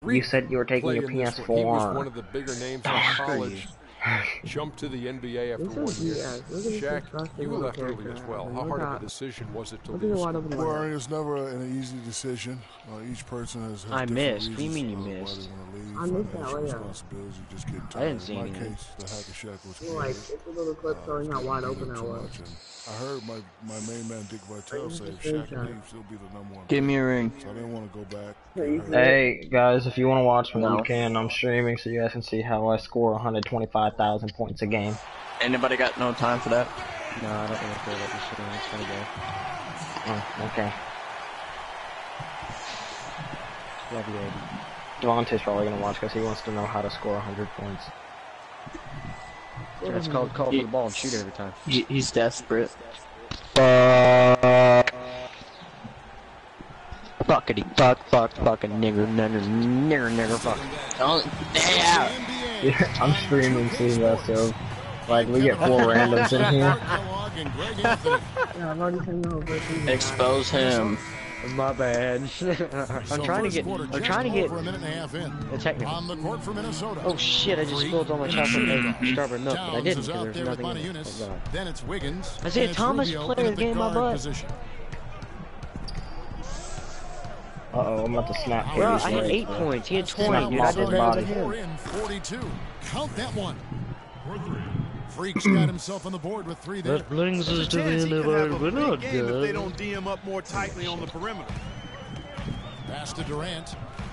You said you were taking your PS4. He was one of the bigger names in college. Jumped to the NBA after 1 year. Shaq, you were left early as well. How hard of a decision was it to leave school? Well, it's never an easy decision. Each person has I missed. What different do you mean you reasons missed? why they wanna leave. Financial responsibilities, just getting tired. I didn't see In my anything. case, the hack of Shaq was Like, it's a little clip showing how wide open I was. I heard my main man Dick Vitale say if Shaq leaves, he'll be the #1. Give me a ring. So I didn't want to go back. Hey guys, if you want to watch me, you can. I'm streaming, so you guys can see how I score 125,000 points a game. Anybody got no time for that? No, I don't really feel like this shit. It's gonna go. Oh, okay. Love you, Aiden. Devontae's probably gonna watch because he wants to know how to score 100 points. That's called call for the ball and shoot every time. He's desperate. Fuckity fucking nigger fuck. Oh, yeah, I'm streaming too, so like we get 4 randoms in here. Expose him. My bad. I'm trying to get a technical. Oh shit, I just spilled all my chocolate strawberry milk, but I didn't because there's nothing in it. Then it's Wiggins. Isaiah Thomas playing the game my butt. Uh-oh, I'm about to snap. Bro, I had 8 points. He had 20, dude. I did better than him. 42. Count that one. Freak's got himself on the board with 3 there. That brings us to the end of our video. If they don't D him up more tightly on the perimeter. Pass to Durant.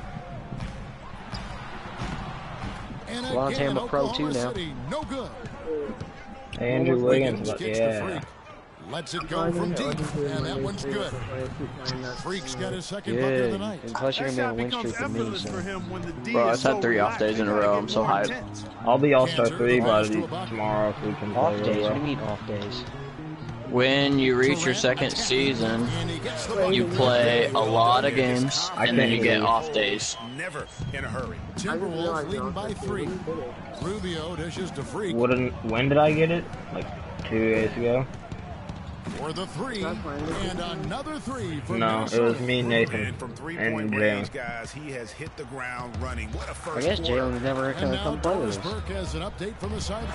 Well, I'm a pro too now. No good. Hey, Andrew Wiggins, yeah. Lets it go from deep, and that one's good. Freak's got his second bucket of the night. And plus you're gonna be on a win streak with me, so. Bro, I've had 3 off days in a row. I'm so hyped. I'll be All-Star 3 by tomorrow if we can play. Off days? What do you mean off days? When you reach your 2nd season, you play a lot of games, and then you get off days. Never in a hurry. Timberwolves leading by 3. Rubio dishes to Freak. When did I get it? Like 2 days ago? For the 3, and another 3 for No, it was me, Nathan, From and three-point Jalen. range, guys, he has hit the ground running. What a I first guess quarter. Jalen's never And gonna now come play with Doris us. Burke has an update from the side.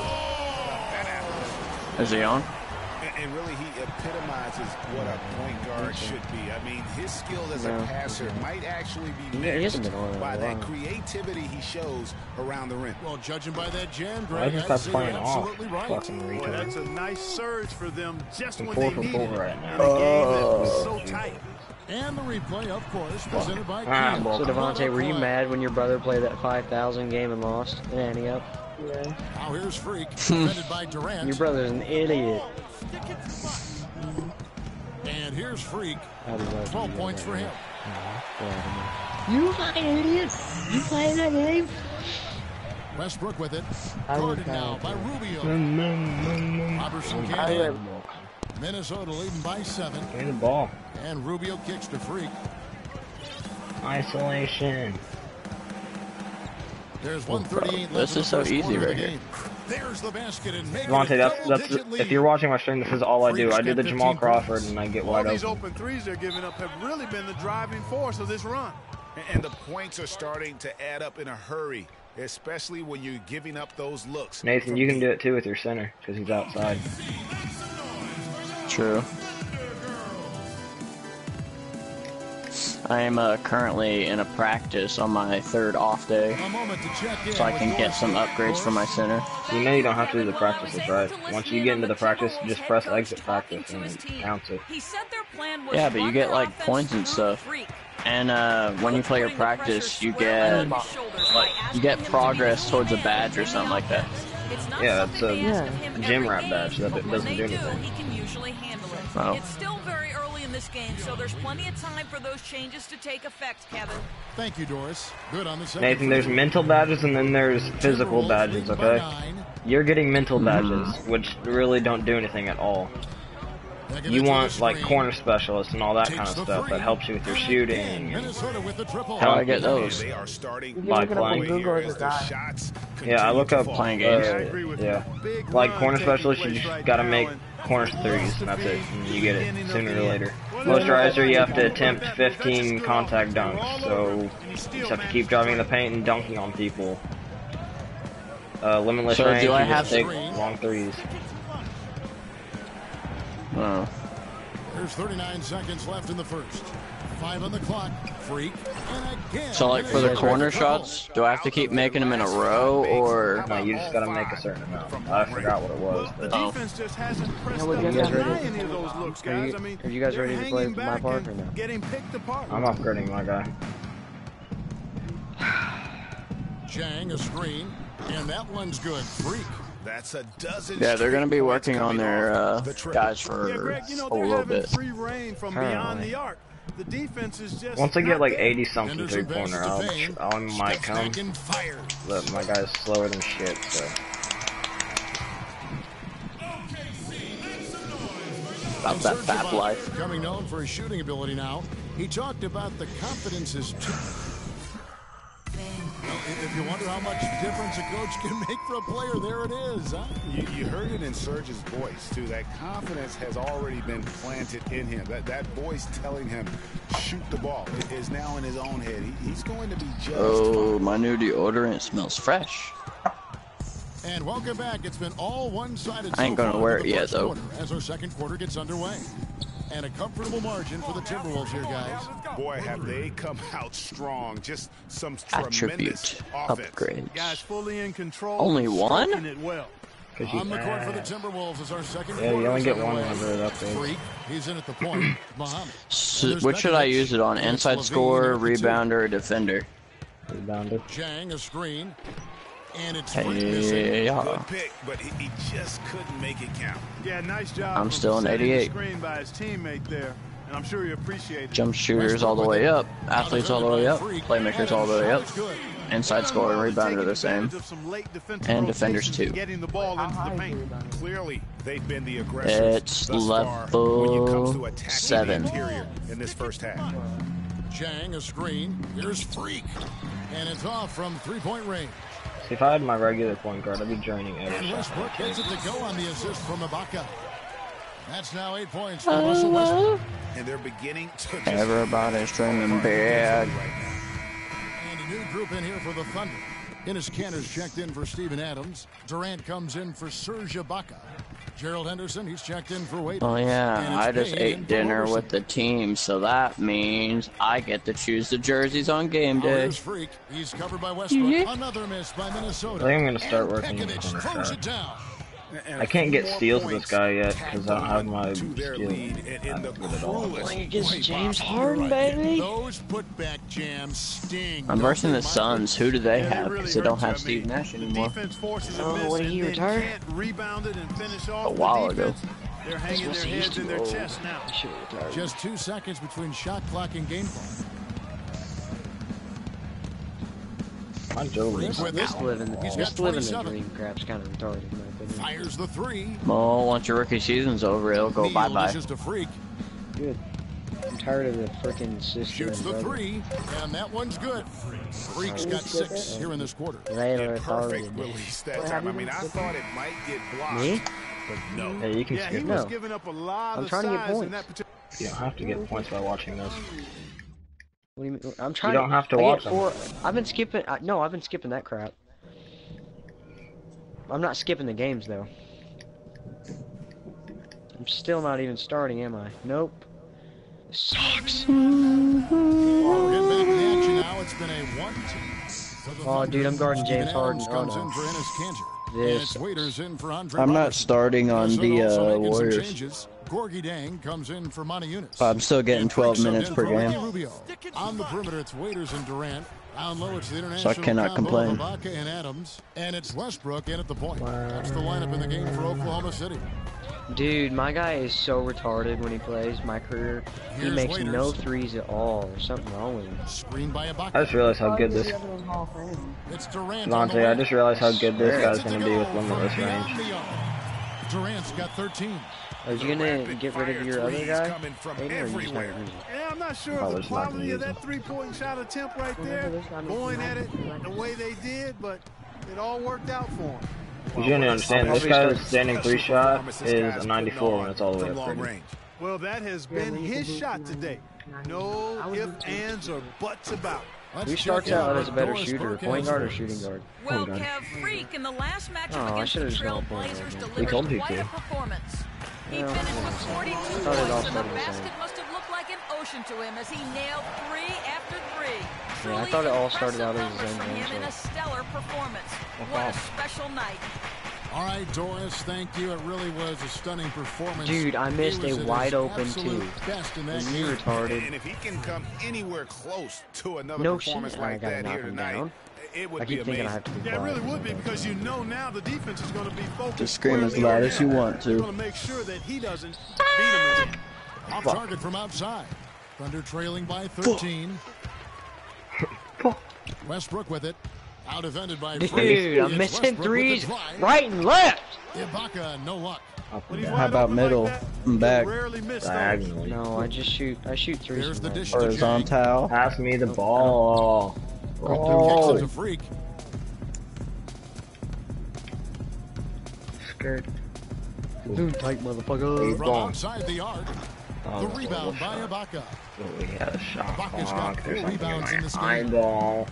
Is he on? And really, he epitomizes what a point guard should be. I mean, his skill as a passer might actually be matched by that creativity he shows around the rim. Well, judging by that jam, I just got playing off. absolutely right. Fucking Boy, that's retard. a nice surge for them just I'm when 4 they for need 4 it. right now. In a game that was so tight. And the replay, of course, presented by Ah, Kim. well, So Devontae, were you mad when your brother played that 5,000 game and lost in Antioch? Yeah. Now here's Freak, defended by Durant. Your brother's an idiot. And here's Freak. 12 points for him. You fucking idiot! You playing that game? Westbrook with it. I was Guarded now by Rubio. Robertson I can't. read Minnesota leading by 7. Give me the ball. And Rubio kicks to Freak. Isolation. There's 138 left. This is so easy right here. There's the basket and making Devontae, it that's double-digit if lead. you're watching my stream, this is all I do. I do the Jamal Crawford and I get All wide these open. open threes they're giving up have really been the driving force of this run. And the points are starting to add up in a hurry, especially when you're giving up those looks. Nathan, you can do it too with your center because he's outside. True. I am currently in a practice on my 3rd off day, A moment to check in so I with can your get some side, upgrades for my center. You know you don't have to do the practices, right? Once you get into the practice, just press exit practice and it counts it. Yeah, but you get like points and stuff. And when you play your practice, you get progress towards a badge or something like that. Yeah, that's a gym rat badge that doesn't do anything. Oh. It's still very early in this game, so there's plenty of time for those changes to take effect, Kevin. Thank you, Doris. Good on the second. Nathan, there's mental badges and then there's physical badges, okay? You're getting mental badges, which really don't do anything at all. you want like corner specialists and all that kind of stuff that helps you with your shooting. How do I get those? By playing. Yeah, I look up playing games. Yeah, like corner specialist, you just gotta make corner threes, and that's it. And you get it sooner or later. Posterizer, you have to attempt 15 contact dunks, so you just have to keep driving the paint and dunking on people. Limitless range, you just take long threes. Oh. There's 39 seconds left in the first. 5 on the clock. Freak. And again. So like for the corner shots, do I have to keep making them in a row, or no? You just gotta make a certain amount. I forgot what it was. Are you guys ready? Are you guys ready to play MyPark or no? I'm upgrading my guy. Jang a screen, and that one's good. Freak. That's a dozen. Yeah, they're gonna be working on their guys for a little bit. Once I get like 80 something 3-pointer, I might come. But my guy's slower than shit, so. About that fat life. Becoming known for his shooting ability now. He talked about the confidence is too. If you wonder how much difference a coach can make for a player, there it is, huh? You heard it in Serge's voice, too. That confidence has already been planted in him. That voice telling him, shoot the ball, is now in his own head. He's going to be just Oh, my new deodorant smells fresh. And welcome back. It's been all one-sided. I ain't gonna wear it yet, though. As our second quarter gets underway. And a comfortable margin for the Timberwolves here, guys. Boy, have they come out strong. Just some attribute upgrades. Guys fully in control. Only one? On the court for the Timberwolves is our second quarter. Yeah, you only get one under it upgrade. He's in at the point. So, what should I use it on? Inside scorer, rebounder, or defender? Rebounder. Jang a screen. And it's hey, good pick, but he just couldn't make it count. Yeah, nice job. I'm still in 88. Screen by his teammate there, and I'm sure you appreciate it. Jump shooters all the way up, athletes all the way up, playmakers all the way up. Inside scorer and rebounder the same, and defenders too. Clearly, they've been the aggressors. It's level 7 in this first half. Jang a screen. Here's Freak, and it's off from 3-point range. See, if I had my regular point guard, I'd be draining every and shot. Westbrook gets it to go on the assist from Ibaka. That's now 8 points for Russell Westbrook. And they're beginning to everybody's dreaming big. And a new group in here for the Thunder. Enes Kanter's checked in for Steven Adams. Durant comes in for Serge Ibaka. Gerald Henderson, he's checked in for Wade. Oh yeah, I just ate dinner with the team, so that means I get to choose the jerseys on game day. Freak. He's covered by Westbrook. Another miss by Minnesota. I think I'm gonna start working on the corner shot. I can't get steals with this guy yet because I don't have my steal. Playing against James Harden, baby. Those putback jams sting. I'm versing the Suns. Who do they have? Because they don't have Steve Nash anymore. Oh, when did he retire? A while ago. They're hanging their heads in their chest now. Just 2 seconds between shot clock and game ball. Just living the dream crap's kind of retarded in my opinion. Fires the 3. Well, once your rookie season's over, it'll go bye-bye. Good. I'm tired of the freaking system. Shoots the 3, and that one's good. Freak's got 6 here in this quarter. Perfect release that time. I mean, I thought it might get blocked. Me? But no. Yeah, you can skip he was giving up a lot I'm trying to get points. You don't have to get points by watching this. What do you mean? I'm trying. You don't have to watch them. I've been skipping. No, I've been skipping that crap. I'm not skipping the games though. I'm still not even starting, am I? Nope. Sucks. We're getting back in the action now. It's been a 1-2. Oh, dude, I'm guarding James Harden. Comes in for Enes Kanter. This. Waiters in for Andre I'm not Robertson. starting on the Warriors. Gorgie Dang comes in for Monty Eunice. I'm still getting 12 minutes per game. On the perimeter, it's Waiters and Durant. Down low, it's the So I cannot complain. Ibaka and Adams, and it's Westbrook in at the point. That's the lineup in the game for Oklahoma City. Dude, my guy is so retarded when he plays my career. He makes no threes at all. There's something wrong with him. Screen by Ibaka. I just realized how good this. It's Durant. Lonte, I just realized how good this guy's gonna be with limitless range. Durant's got 13. Are you gonna get rid of your other guy? Yeah, I'm not sure of the quality of that three-point shot attempt right there, going at it the way they did, but it all worked out for them. You don't understand, this guy's standing 3 shot is a 94 when it's all the way up 30. Well, that has been his shot today. No ifs, ands, or buts about. Who starts out as a better shooter, point guard or shooting guard? Well, Kev, Freak in the last matchup against the Trailblazers delivered quite a performance. He finished with 42 points, and the basket must have looked like an ocean to him as he nailed 3 after 3. Yeah, I thought it all started out as his own from him in a stellar performance. Oh, what a special night. All right, Doris, thank you. It really was a stunning performance. Dude, I missed a wide open 2. You retarded. And if he can come anywhere close to another performance like that here tonight, it would be amazing. Yeah, it really would be, because you know now the defense is going to be focused. Just scream as loud as you want to. Going to make sure that he doesn't beat him again. Off target from outside. Thunder trailing by 13. Westbrook with it. Out defended by Dude, I'm missing threes right and left. Ibaka, no luck. How about middle and back? Diagonally. No, I shoot threes. Horizontal. Pass me the ball. Oh, a freak. Skirt. Boom tight, motherfucker. From outside the arc. The rebound by Ibaka. Oh, we had a shot. Ibaka's got 4 rebounds in this game. Eyeball.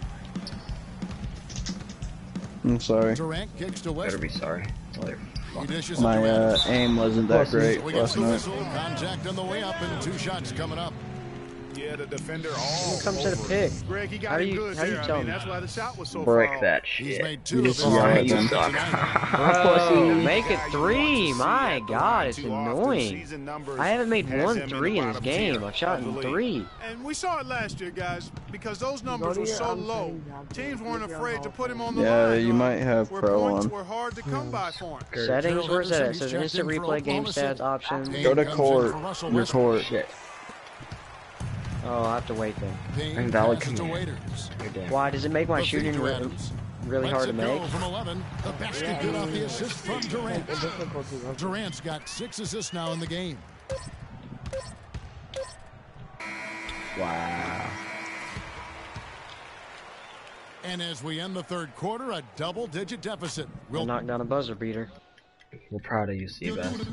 I'm sorry. Durant kicks to West. Better be sorry. My aim wasn't that great last night. Contact on the way up and 2 shots coming up. Yeah, the defender all comes to the pick. Greg, he got how do you tell me? That's why the shot was so break far that off. shit. You just yell at them. Bro, make it 3. My God, it's annoying. I haven't made 1 3 in this game. I've shot in 3. And we saw it last year, guys, because those numbers were so low. Teams weren't afraid to put him on the line. Yeah, you might have where pro points on. were hard to come by for him. Settings, where's that? It says instant replay, game stats, options. Go to court. Your court. Shit. Oh, I have to wait then. Invalid command. Why does it make my shooting really hard to make? From 11. The basket good off the assist from Durant. Durant's got 6 assists now in the game. Wow. And as we end the 3rd quarter, a double-digit deficit. We'll knock down a buzzer beater. We're proud of you, Seabass.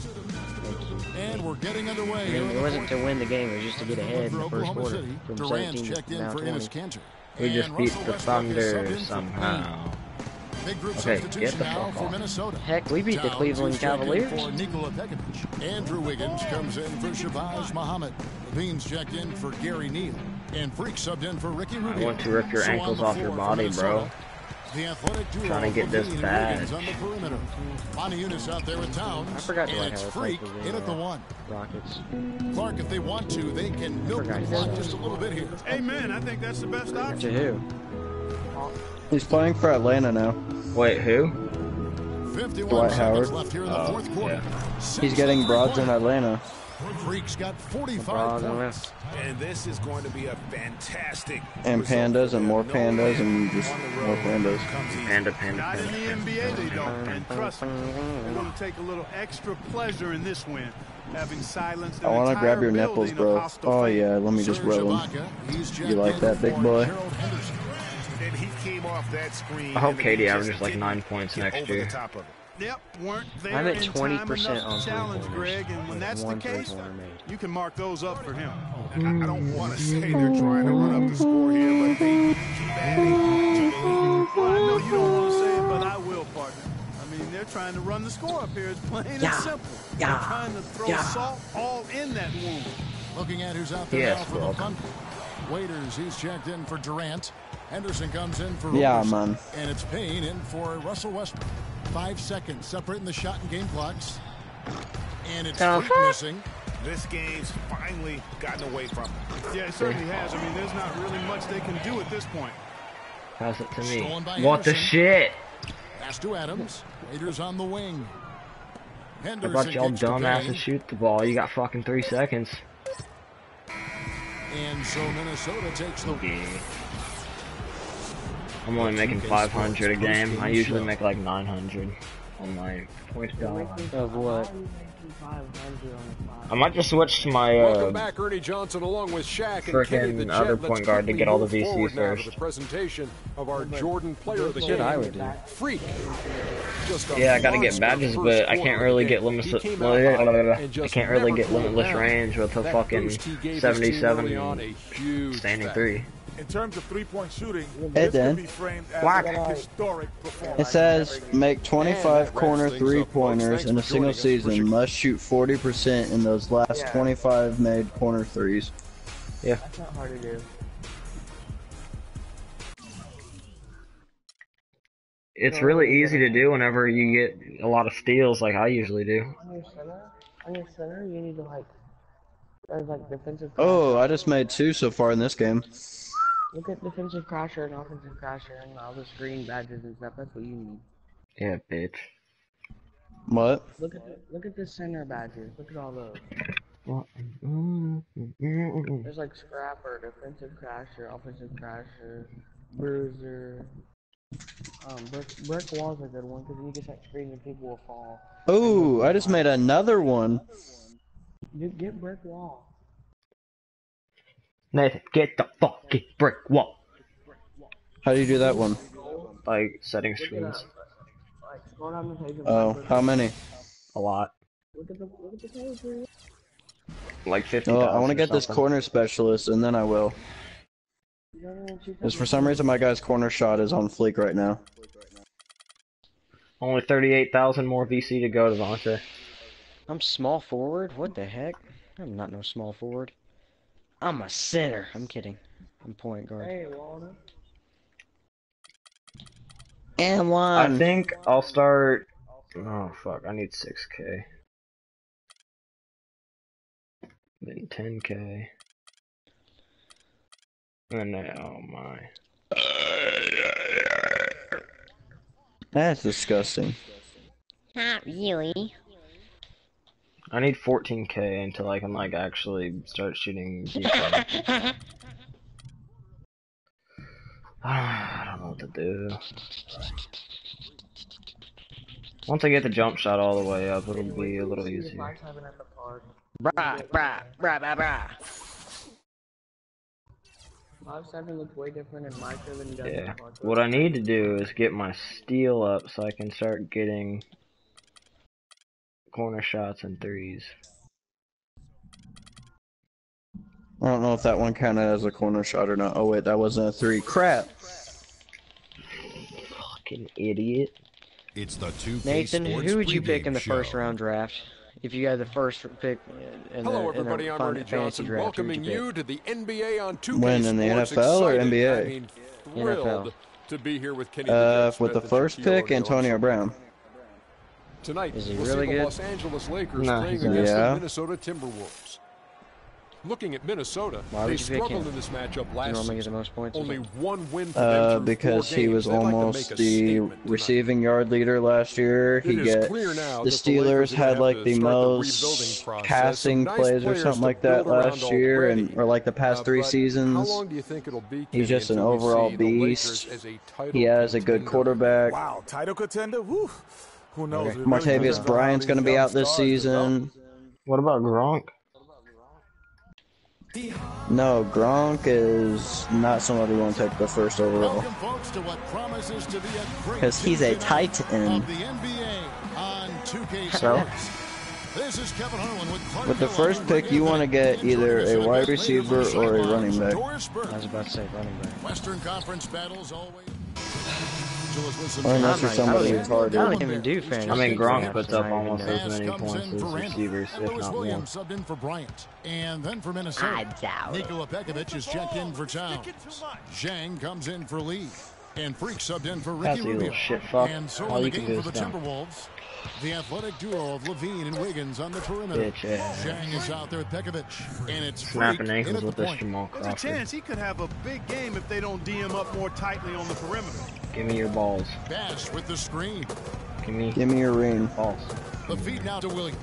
And we're getting underway. I mean, it wasn't to win the game, it was just to get ahead in the first quarter. From 17 to now 20. We just beat the Thunder somehow. Okay, get the fuck off. Heck, we beat the Cleveland Cavaliers. Andrew Wiggins comes in for Shabazz Muhammad. Levine's checked in for Gary Neal. And Freak subbed in for Ricky Rubio. I want to rip your ankles off your body, bro. The athletic duo trying to get this badge. on the perimeter. Bonnie Eunice out there with Towns. I forgot to and it's Freak in at the 1. Rockets. Clark, if they want to, they can milk the clock just a little bit here. Amen. I think that's the best option. To who? He's playing for Atlanta now. Wait, who? 51 Dwight Howard. left here in the 4th quarter. Yeah. He's getting broads in Atlanta. Freak's got 45 points. And this is going to be a fantastic. And pandas and more pandas and just more pandas. Not in the NBA they don't. And trust me, they're going to take a little extra pleasure in this win. Having silenced an I want to entire grab your nipples, building bro. of hostile Oh fans. yeah, let me just rub them. You like that, big boy? And he came off that screen. I hope Katie averages like 9 points next year. Yep, weren't there I'm at in 20% time enough on to challenge three-pointers. Greg, and when that's the One case, three-pointer made. you can mark those up for him. I don't want to say they're trying to run up the score here, but they keep adding to the lead. Well, I know you don't want to say it, but I will, partner. I mean, they're trying to run the score up here. It's plain and simple. They're trying to throw salt all in that wound. Looking at who's out there now for the Thunder. Waiters, he's checked in for Durant. Henderson comes in for Roberson. Man. And it's Payne in for Russell Westbrook. 5 seconds separating the shot and game clocks. And it's Freak missing. This game's finally gotten away from him. Yeah, it certainly has. I mean, there's not really much they can do at this point. Pass it to me. Henderson. What the shit? Pass to Adams. Waiters on the wing. How Henderson about y'all kicks to dumbasses Payne. shoot the ball? You got fucking 3 seconds. And so Minnesota takes the Yeah. I'm only making 500 a game. I usually make like 900. on my points down. Of what? I might just switch to my Welcome back, Ernie Johnson, along with Shaq and Kenny the Jet. other point guard to get all the VCs first. first. The presentation of our Jordan player of the game. I would do. Freak. Yeah, I gotta get badges, but I can't really get limitless. I can't really get limitless range with a fucking 77 standing 3. In terms of three-point shooting, Hey, this Dan. could be framed as a historic performance. It says make 25 corner three-pointers in a single season. Must shoot 40% in those last 25 made corner threes. Yeah. That's not hard to do. It's really easy to do whenever you get a lot of steals like I usually do. On your center, you need to there's defensive. Oh, I just made 2 so far in this game. Look at defensive crasher and offensive crasher and all the screen badges and stuff. That's what you need. Yeah, bitch. What? Look at the center badges. Look at all those. There's scrapper, defensive crasher, offensive crasher, bruiser. Brick wall's a good one because you get that screen and people will fall. Oh, I just made another one. You get brick wall. Nathan, get the fucking brick wall. How do you do that one? Like setting screens. Scroll down the page. Oh, how many? A lot. Look at the page. Like 50. Oh, I want to get this corner specialist, and then I will. Because for some reason my guy's corner shot is on fleek right now. Only 38,000 more VC to go, Devontae. I'm small forward? What the heck? I'm not no small forward. I'm a center. I'm kidding. I'm point guard. Hey, Walter. And one. I think I'll start. Oh fuck! I need 6K. Then 10K. And then, oh my. That's disgusting. Not really. I need 14K until I can actually start shooting deep. I don't know what to do. Once I get the jump shot all the way up, it'll be a little easier. Brah, brah, brah, brah, brah. 5-7 looks way different in micro than he does Yeah. in park. What I need to do is get my steal up so I can start getting corner shots and threes. I don't know if that one counted as a corner shot or not. Oh wait, that wasn't a 3. Crap! Fucking idiot. It's the 2K Nathan, Sports who would you pick pregame in the show. first round draft? If you had the first pick in Hello, the, everybody. in I'm the Ernie fantasy Johnson, draft, welcoming who would you to the NBA on 2K When, in the Sports. NFL or Excited, NBA? I mean, thrilled NFL. to be here with Kenny the Jet With the Smith and first Shaquille pick, O'Neal. Antonio Brown. Tonight, Is he we'll really see the good? Los Angeles Lakers No, playing he's against not. the Minnesota Timberwolves. Looking at Minnesota, Why they would you pick struggled him? in this matchup He last normally gets the season. most points. Only one win for them through Because 4 he games. was They'd like to almost make a the statement tonight. receiving yard leader last year. It is The clear now that the Steelers Lakers are gonna had have to the start the most rebuilding process. passing Some nice plays or players something to like that build around last year, already. or the past 3 But seasons. how long do you think it'll be, He's Kenny, just an until we overall see the Lakers beast. as a title He has a good contender? quarterback. Wow, title contender? Woo. Who knows? Okay. It really depends Martavius on Bryant's how going to these be young out this stars develop. season. What about Gronk? No, Gronk is not somebody you want to take the first overall. Welcome, folks, to what promises to be a great 'Cause he's a tight end. of the NBA on 2K So? Sports. This is Kevin Harlan With the first pick, you want to get either a wide receiver or a running back. I was about to say running back. Western Conference battles always. Or unless you're somebody retarded. I don't even do fantasy. I mean, Gronk drafts, puts and up I don't almost even know. as many points as receivers, if Lewis not more. Williams subbed in for Bryant. And then for Minnesota, Nikola Pekovic is checked in for Towns. Zhang comes in for Lee. And Freak subbed in for That's Ricky a little Rubio. shit fuck. And so All in the you can game do for is the dunk. Timberwolves, the athletic duo of Levine and Wiggins on the perimeter. Bitch ass. Zhang is out there with Pekovic. And it's Freak Snapping in ankles at with the this point. Jamal There's a Crawford. chance he could have a big game if they don't D him up more tightly on the perimeter. Give me your balls. Bass with the screen. Give me your ring. Balls. The feed now to Williams.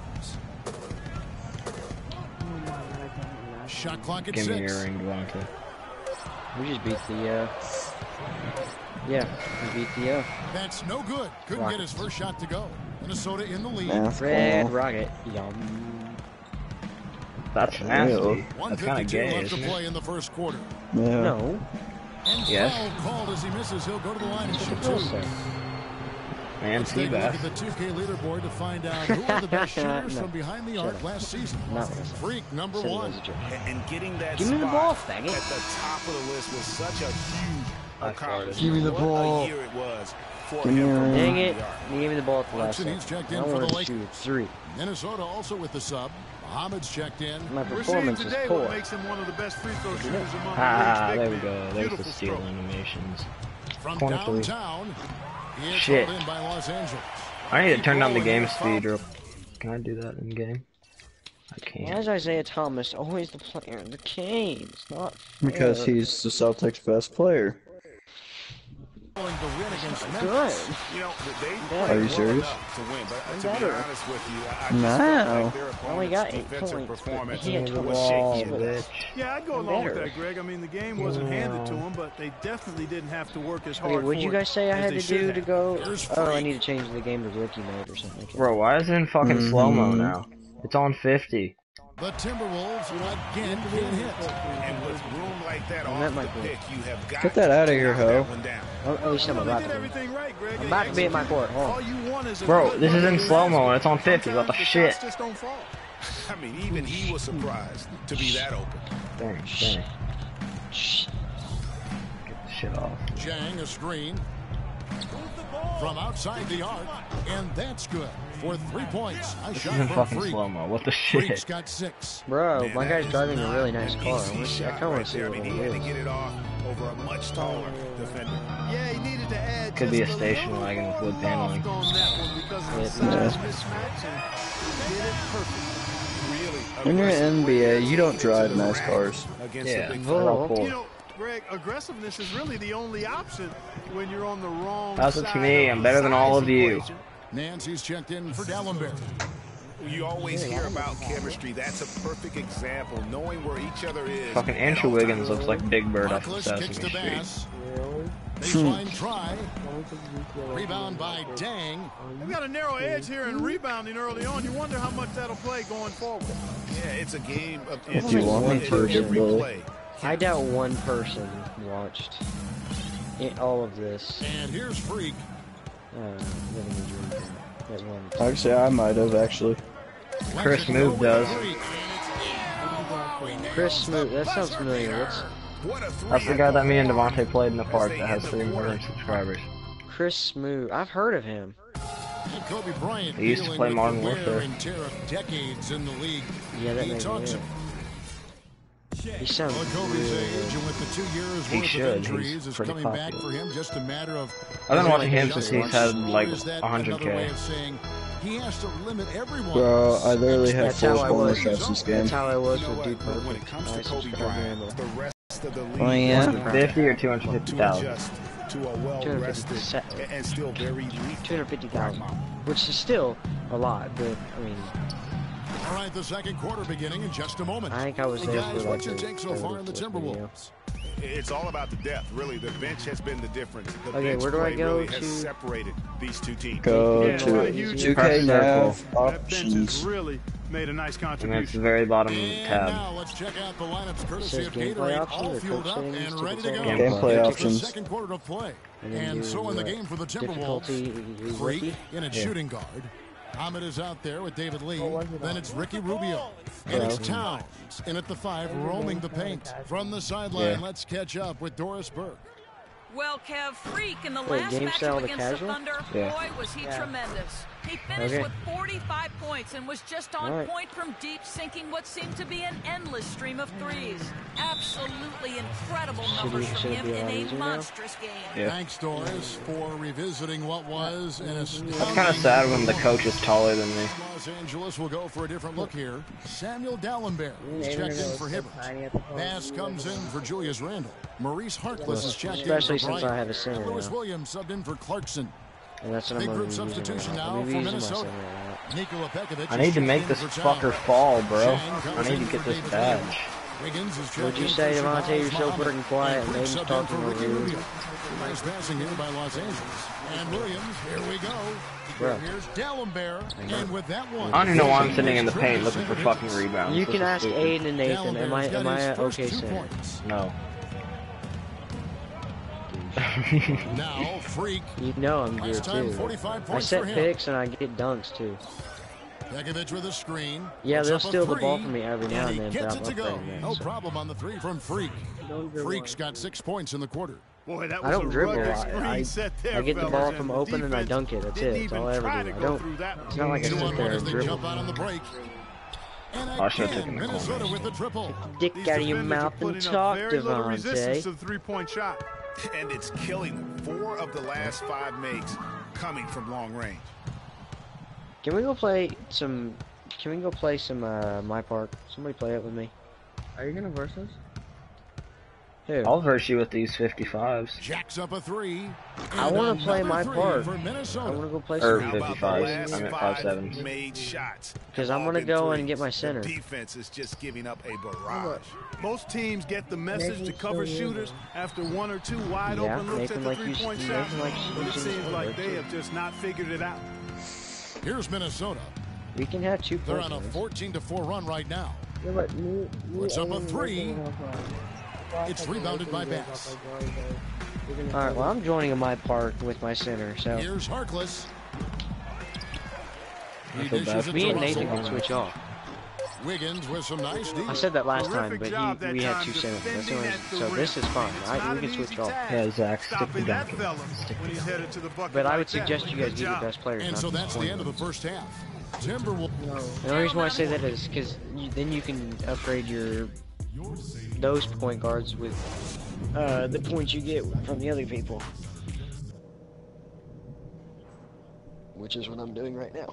Shot clock at Give 6. me your ring, Devontae. We just beat the Yeah, VTO. That's no good. Couldn't get his first shot to go. Minnesota in the lead. Red Rocket. Yum. That's nasty. That's 1:52 kind of gay, left to isn't play it? in the first quarter. Yeah. No. And Yes. foul called as he misses. He'll go to the line and shoot two. Man, Let's take a look Seabass. at the 2K leaderboard to find out who are the best shooters from behind the arc last season. Freak number one. And getting that Give me the ball, faggot. at the top of the list was such a huge accomplishment. Give me the ball. What a year it was for him. Dang it. He gave me the ball at the last Clarkson, he's checked in I for the wanted to Lakers. shoot 3. Minnesota also with the sub. Mohamed's checked in. My We're seeing performance is today poor. what makes him one of the best free throw shooters among the Ah, league's there we big go. men. There's the Beautiful steal stroke. animations. From Corner three. downtown, he is Shit. hauled in by Los Angeles. I need to turn down the game speed. Can I do that in game? I can't. Why is Isaiah Thomas always the player in the game? It's not fair. Because he's the Celtics' best player. Following the win against Good. Memphis. You know, they Are played you well serious? enough to win, but to be better. honest with you, I just No. felt like their Only got opponent's 8 defensive points, but performance he had was 12 shaky. bitch. Yeah, I'd go I'm along with better. that, Greg. I mean, the game wasn't handed to them, but they definitely didn't have to work as hard Okay, what'd you for it guys say I as had they to should do have. to go? Here's Oh, I Freak. need to change the game to rookie mode or something. Bro, why is it in fucking slow-mo now? It's on 50. The Timberwolves again getting hit. And with room like that I'm off at my the goal. pick, you have got Get that out of here, to ho. knock that one down. Oh, at least I'm Well, about they did to. everything right, Greg. I'm about to be at my court. Hold All on. you want is a Bro, good this is in looking slow-mo basket. and it's on 50. What the Sometimes shit? shots just don't fall. I mean, even he was surprised to be that open. Dang. Get the shit off. Jang a screen from outside the arc, and that's good for 3 points. I This shot is in from fucking Freak. slow-mo. What the Freak's shit? got 6. Bro, Man, my that guy's is driving a not really nice an car. easy I shot kind of want right to see there. I what mean, it he had to is. get it off over a much taller defender. Yeah, he needed to add Could be just a station little wagon with wood loft paneling. on that one because of the Yeah. size mismatch, and he did it perfectly. When you're in NBA, you don't drive nice cars. Against Yeah. the big They're all You cool. know, Greg, aggressiveness is really the only option when you're on the wrong Pass it to side me. of I'm the better than all size of you. equation. Nancy's checked in for Dallenberg. You always hear about chemistry. That's a perfect example. Knowing where each other is. Fucking at Andrew all Wiggins times. looks like Big Bird off of Marcus Sesame kicks the Street. pass. Baseline try. Rebound by Dang. They've got a narrow edge here in rebounding early on. You wonder how much that'll play going forward. Yeah, it's a game of If you want me to, every good boy. play. I doubt one person watched all of this. And here's Freak. Living the dream. That one. Actually, I might have, actually. Chris Move does. Chris Smoot, that sounds familiar. That's the guy that me and Devontae played in the park that has 3 million subscribers. Chris Smoot, I've heard of him. And Kobe Bryant He used to dealing play with Modern the wear Warfare. and tear of decades in the league. Yeah, that He may talks be it. He sounds Well, Kobe's really age good. and with the 2 years He worth should. of injuries He's is pretty coming back popular. for him. Just a matter of. I've been watching him Just since he's had like or is that 100K. another way of saying he has to limit everyone. Bro, I literally had That's 4 how I was. corner shots this game. That's how I was You know with Dude what? When it Perfect. comes I to Kobe subscribed to him. Bryant, the rest of the league Oh, yeah? 250 or to 250,000? adjust to a well-rested 250,000. and still very elite 250,000, which is still a lot, but I mean, All right, the second quarter beginning in just a moment. I think I was Hey, there guys, for like what's your take so far in the 30th video. Timberwolves? It's all about the depth, really. The bench has been the difference. The Okay, bench where do I play go really has to? separated these two teams. Go Yeah, to right, huge 2K press Nav circle. That bench has options. really made a nice And that's the contribution. very bottom And tab. now let's check out the lineups courtesy says of gameplay Gatorade, options all or fueled coach up settings, and ready to go. typical Gameplay It's the options. second quarter of play. And then And you, so in the game for the Timberwolves, difficulty Freak rookie. in at Yeah. shooting guard. Ahmed is out there with David Lee. was it Then on? it's Ricky Rubio. And it's Towns in at the 5, roaming the paint. From the sideline, Yeah. let's catch up with Doris Burke. Well, Kev, Freak in the Wait, last game style matchup to against the casual? Thunder, Yeah. boy, was he tremendous. He finished Okay. with 45 points and was just on Alright. point from deep, sinking what seemed to be an endless stream of threes. Absolutely incredible numbers from should it him be a in lot a easier now? monstrous game. Yeah. Thanks, Doris, for revisiting what was an astounding. It's kind of sad when the coach is taller than me. Los Angeles will go for a different look here. Samuel Dallenberg is checked in for Hibbert. Pass comes in for Julius Randle. Maurice Harkless is checked in for Especially since Bryant. I have a center Lewis now. Williams subbed in for Clarkson. And that's what Big I'm group going to be using substitution right now I'm for gonna be using my Minnesota. center right Nikola Pekovic I need is to checked make in this for fucker Towns. fall, bro. Shang I comes need in to get for this David badge. Lee. Wiggins is What'd you say, Devontae? You're so freaking quiet. And Nathan's talking over you. Nice passing here by Los Angeles. And Williams, here we go. Here's Dalembert. And with that one, I don't even know why I'm sitting in the paint looking for fucking rebounds. You can ask Aiden and Nathan. Am I an okay center? No. Now, Freak. You know I'm good too. I set picks and I get dunks too. Begovic with a screen. Yeah, they'll steal the ball from me every now and then. Gets it to go. No problem on the three from Freak. Freak's got 6 points in the quarter. Boy, that was I don't dribble. I get the ball from open and I dunk it. That's it. That's all I ever do. I don't. It's not like I sit there and dribble. I should have taken the Minnesota with the triple. Dick out of your mouth and talk, Devontae. To the three-point shot. And it's killing them. 4 of the last 5 makes coming from long range. Can we go play some? Can we go play some MyPark? Somebody play it with me. Are you gonna verse us? Who? I'll verse you with these 55s. Jacks up a 3. I want to play MyPark. I want to go play some 55s. I'm at 5.7s. Made shots. Because I'm gonna go and get my center. Defense is just giving up a barrage. Most teams get the message to cover shooters after 1 or 2 wide open looks at the three-point shot. It seems like they have just not figured it out. Here's Minnesota. We can have 2 They're points. on a 14-4 run right now. Yeah, but Puts up a 3. It's rebounded by Bass. Alright, well, I'm joining a MyPark with my center, so. Here's Harkless. Me and Nathan can switch off. Wiggins with some nice deals. I said that last time, but we had 2 centers. That's the only, so this is fine. We can switch off. Yeah, Zach, stick the dunk. But I would suggest you guys get your best players. And so that's the end of the first half. Timberwolves. The only reason why I say that is because then you can upgrade those point guards with the points you get from the other people. Which is what I'm doing right now.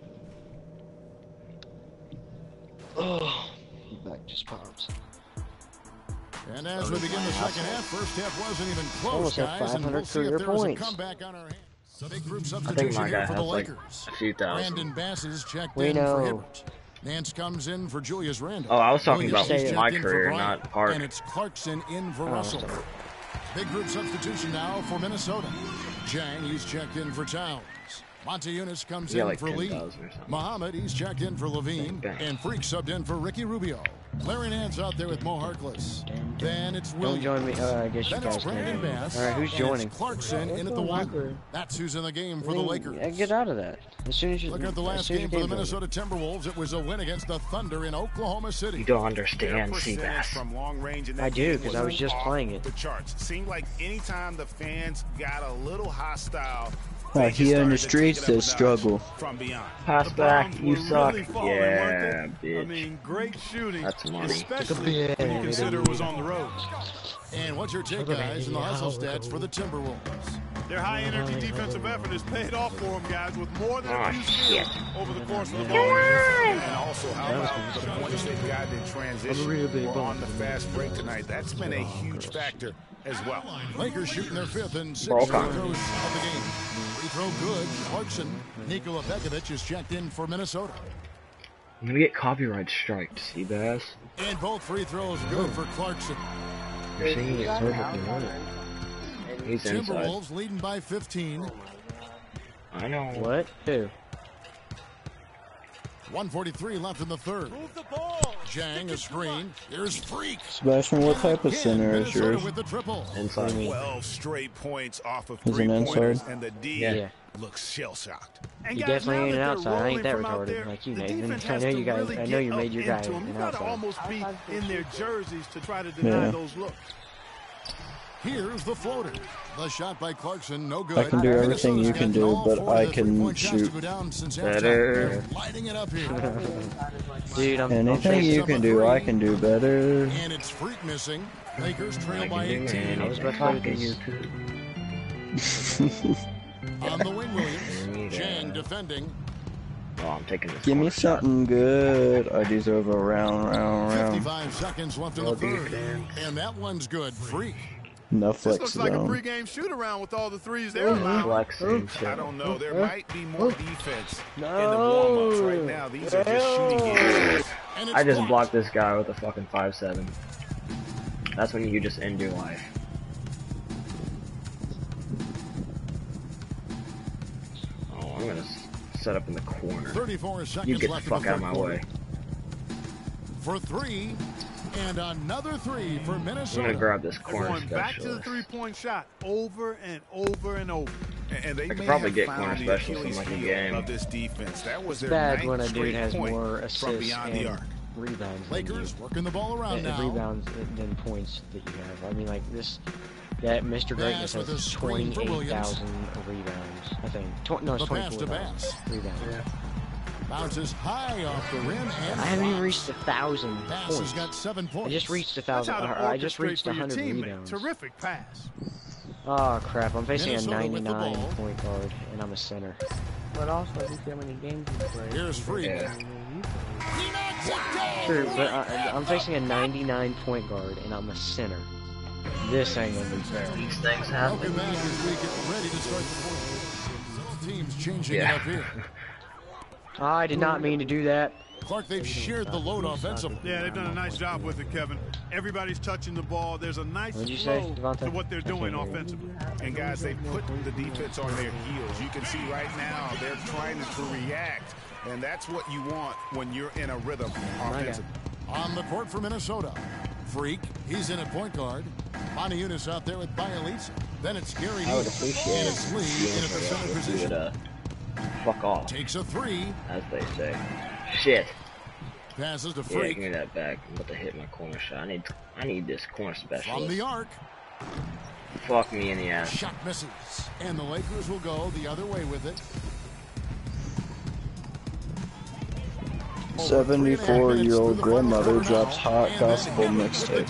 Oh, back just pops. And as we begin the second half, first half wasn't even close, almost guys. Had 500 career points. Big group I think substitution my here guy for has the like Lakers. a few thousand. Brandon Bass is checked We in know. for Hibbert. Nance comes in for Julius Randle. Oh, I was talking Williams about is my checked in for career, Bryant, not Park. And it's Clarkson in for Oh, Russell. Big group substitution now for Minnesota. Jang, he's checked in for Towns. Montezumas comes in like for Lee. 10,000 or something. Muhammad, he's checked in for Levine. Bang. And Freak subbed in for Ricky Rubio. Larry Nance out there with Mo Harkless. Then it's Williams. Don't join me. I guess you Then it's guys Brandon can. Bass. Alright, who's and joining? It's Clarkson in at the 1. That's who's in the game for the Lakers. Get out of that. As soon as you Looking at the last game for the Minnesota Timberwolves, it was a win against the Thunder in Oklahoma City. You don't understand, Seabass. From long range in that I do, game because I was just playing it. The charts seemed like anytime the fans got a little hostile. He on the streets says struggle. From beyond. Pass back, you suck. Really falling, Yeah, I bitch. mean, great shooting, That's money. especially when you consider it was on the road. And what's your take, guys, in the hustle stats for the Timberwolves? Their high-energy defensive effort has paid off for them, guys, with more than a few steals over the course of the ball. And also, how about the points they've gotten in transition or on the fast break tonight? That's been a huge factor as well. Lakers shooting their 5th and 6th Ball free count. throws of the game. Free throw good. Clarkson. Nikola Begovic is checked in for Minnesota. I'm gonna get copyright striked, Seabass. And both free throws good for Clarkson. You're singing it perfectly right. He's inside. Timberwolves leading by 15. I know. What? Who? 1:43 left in the third. Jang, a screen. Here's Freak. Sebastian, what type of center is Minnesota yours? with the triple. Inside. 12 straight points off of Is it three-pointers, inside? and the D Yeah. looks shell-shocked. And You guys, definitely now ain't that an they're outside. I ain't that rolling from out retarded there, like you, the Nathan. defense I has know to you guys. really I know you get made your up guy into 'em. an You gotta outside. almost be in their jerseys to try to deny Yeah. those looks. Here's the floater. The shot by Clarkson, no good. I can do everything you can do, Minnesota's but got all I four can three-point shots to shoot go down since better. halftime. They're lighting it up here. Dude, I'm Anything you can do, I can do better. And it's Freak missing. Lakers trail by 18. I was about to play with this. On the wing, Williams. Jang defending. Oh, I'm taking this. Give me something good. I deserve a round. 55 seconds left in the third. And that one's good. Freak. No This flex looks like a zone. pregame shoot-around with all the threes they're allowing. Flexing. I don't know. There might be more defense in the warm-ups right now. These are just shooting games. I just blocked this guy with a fucking 5-7. That's when you just end your life. Oh, I'm gonna set up in the corner. 34 seconds you get the left fuck out of my way. For 3, and another 3 for Minnesota. I'm gonna grab this corner going back specialist. to the three-point shot over and over and over. And they I could probably get corner specialist in like a game. Of this defense. That was their bad when a ninth dude has straight more point from assists beyond the and arc. rebounds. Lakers working the ball around now. Rebounds than points that you have. I mean, like this. That Mr. Greatness has 28,000 rebounds. I think. No, it's 24,000 rebounds. Yeah. Bounces high off the rim. And I haven't even reached 1,000 points. Has got 7 points. I just reached 1,000. I just reached 100 rebounds. Terrific pass. Oh crap! I'm facing Minnesota a 99 point guard, and I'm a center. But also, if you see how many games you play. Here's free. Yeah. True, but I'm facing a 99 point guard, and I'm a center. This ain't gonna be fair. These things happen. Welcome back as we get ready to start the fourth. Teams changing it up here. I did not mean to do that. Clark, they've shared the load offensively. Yeah, they've done a nice job with it, Kevin. Everybody's touching the ball. There's a nice flow to what they're doing offensively. And guys, they put the defense on their heels. You can see right now they're trying to react, and that's what you want when you're in a rhythm offensively. On the court for Minnesota, Freak, he's in at point guard. Monty Eunice out there with Bielitsa. Then it's Gary I would Neal. appreciate And it's Lee in at the center position. Fuck off. Takes a 3. As they say. Shit. Passes to Yeah, Freak. give me that back. I'm about to hit my corner shot. I need this corner specialist. From the arc. Fuck me in the ass. Shot misses. And the Lakers will go the other way with it. 74-year-old grandmother drops hot gospel mixtape.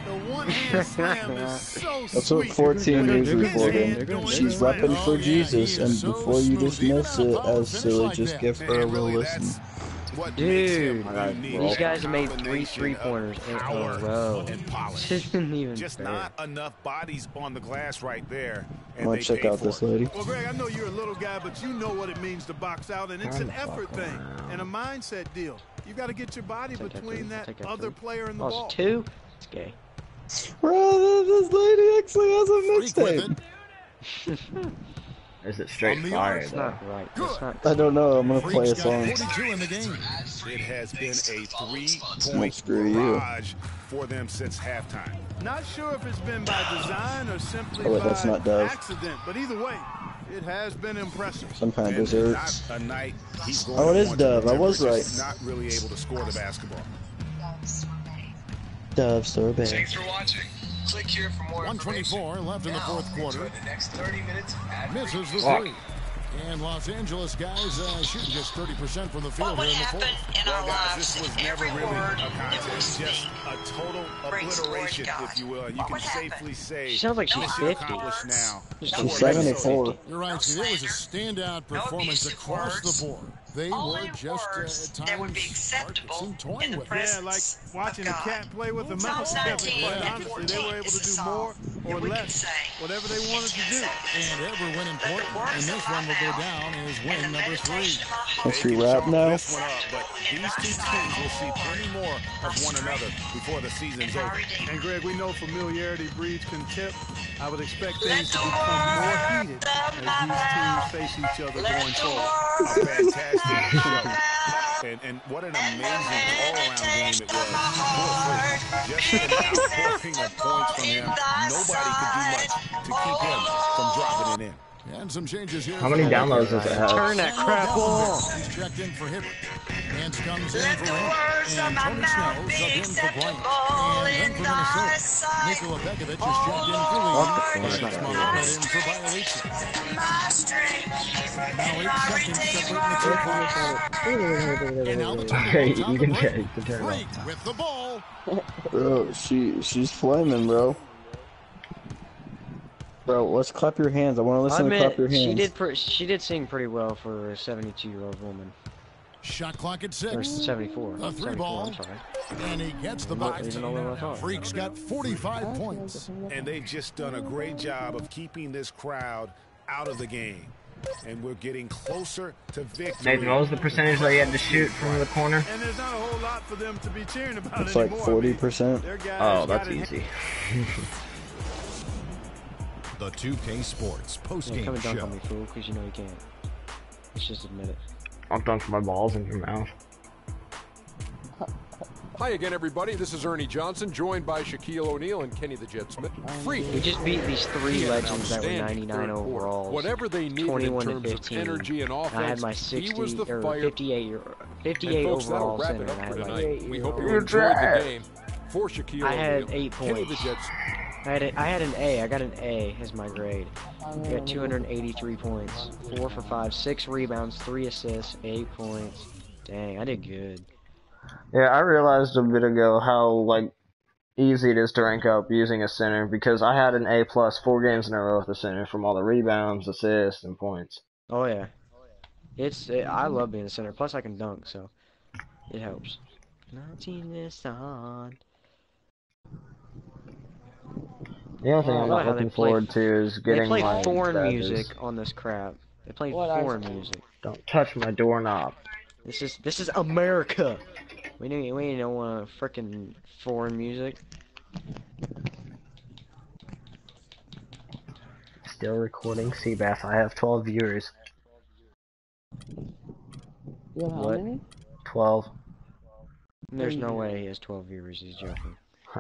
That's what 14 News reporting. She's repping for Jesus, and before you dismiss it as silly, just give her a little listen. Dude, these guys have made 3 3-pointers in a row. Isn't even just fair. not enough bodies on the glass right there. I'm gonna check out this lady. Well, Greg, I know you're a little guy, but you know what it means to box out, and it's an effort thing and a mindset deal. You got to get your body between that other player and the ball. It's 2? It's gay. Bro, this lady actually has a mixtape. Is it straight fire, That's though? not right. That's not. I don't know. I'm gonna play a song. 42 in the game. It has been a 3-point barrage for them since halftime. Not sure if it's been by design or simply Oh, wait, that's by not Dove. accident, but either way, it has been impressive. Some kind of desserts. Not a night he's going Oh, it is on to Dove. I remember, was right. just not really able to score the basketball. Dove sorbet. Thanks for watching. Click here for more 124 left in the fourth quarter. Enjoy the next 30 minutes of ad-free. Misses the 3. And Los Angeles guys shooting just 30% from the field here in the fourth. In our lives, This was never really a contest, just a total obliteration, if you will. And you can safely say She sounds like she's mission 50. accomplished now. She's 74. You're right, Steve. It was a standout performance across the board. They were just at times toying with it. Yeah, like watching a cat play with a mouse. Honestly, they were able to do more or less, whatever they wanted to do. And every win important, and this one will go down as win number 3. Let's rewrap now. This one up, but these two teams will see plenty more of one another before the season's over. And Greg, we know familiarity breeds contempt. I would expect things to become more heated as these teams face each other going forward. A fantastic show. And what an amazing all-around game it was. Just an outpouring of points from him. Nobody could do much to keep him from dropping it in. And some changes here. How many downloads does it have? Turn that crap off. He's checked in for Hibbert. Nance comes in for Rand. And Tony Snell sub in for Bryant. And then for Minnesota, Nikola Begovic is checked in for Lee. And Small got in for Bielitsa. Now 8 seconds separating the 2 And now the Okay, you can turn it Freak off. with the ball. Bro, she's flaming, bro. Bro, let's clap your hands. I want to listen to clap your hands. She did sing pretty well for a 72-year-old woman. Shot clock at Or 6. 74. The 3 74, ball. I'm sorry. And he gets the box. Even older than I thought. Freak's got 45 points. And they've just done a great job of keeping this crowd out of the game. And we're getting closer to victory. Nathan, what was the percentage that you had to shoot from the corner? And there's not a whole lot for them to be cheering about it's like 40%. Oh, that's easy. The 2K Sports post-game come and dunk show. on me, fool, because you know you can't. Let's just admit it. I'll dunk my balls in your mouth. Hi again, everybody. This is Ernie Johnson, joined by Shaquille O'Neal and Kenny the Jet Smith. Freak. We just beat these three legends that were 99 overalls. Whatever they needed 21 in to terms 15. of energy and offense, I had my 60 he was the or fire. 58 and folks, overall that'll wrap center. it up I for had tonight. like We hope you enjoyed the game. For Shaquille I had O'Neal, 8 Kenny the points. Jet I had an A. I got an A as my grade. I got 283 points. 4 for 5, 6 rebounds, 3 assists, 8 points. Dang, I did good. Yeah, I realized a bit ago how like easy it is to rank up using a center because I had an A+ 4 games in a row with a center from all the rebounds, assists, and points. Oh yeah, I love being a center. Plus I can dunk, so it helps. 19 this on. The only thing I'm not looking forward to is getting my They play foreign badges. music on this crap. They play foreign music. Don't touch my doorknob. This is America. We don't want frickin' foreign music. Still recording Seabass. I have 12 viewers. You have how What? many? 12. There's no way he has 12 viewers. He's joking.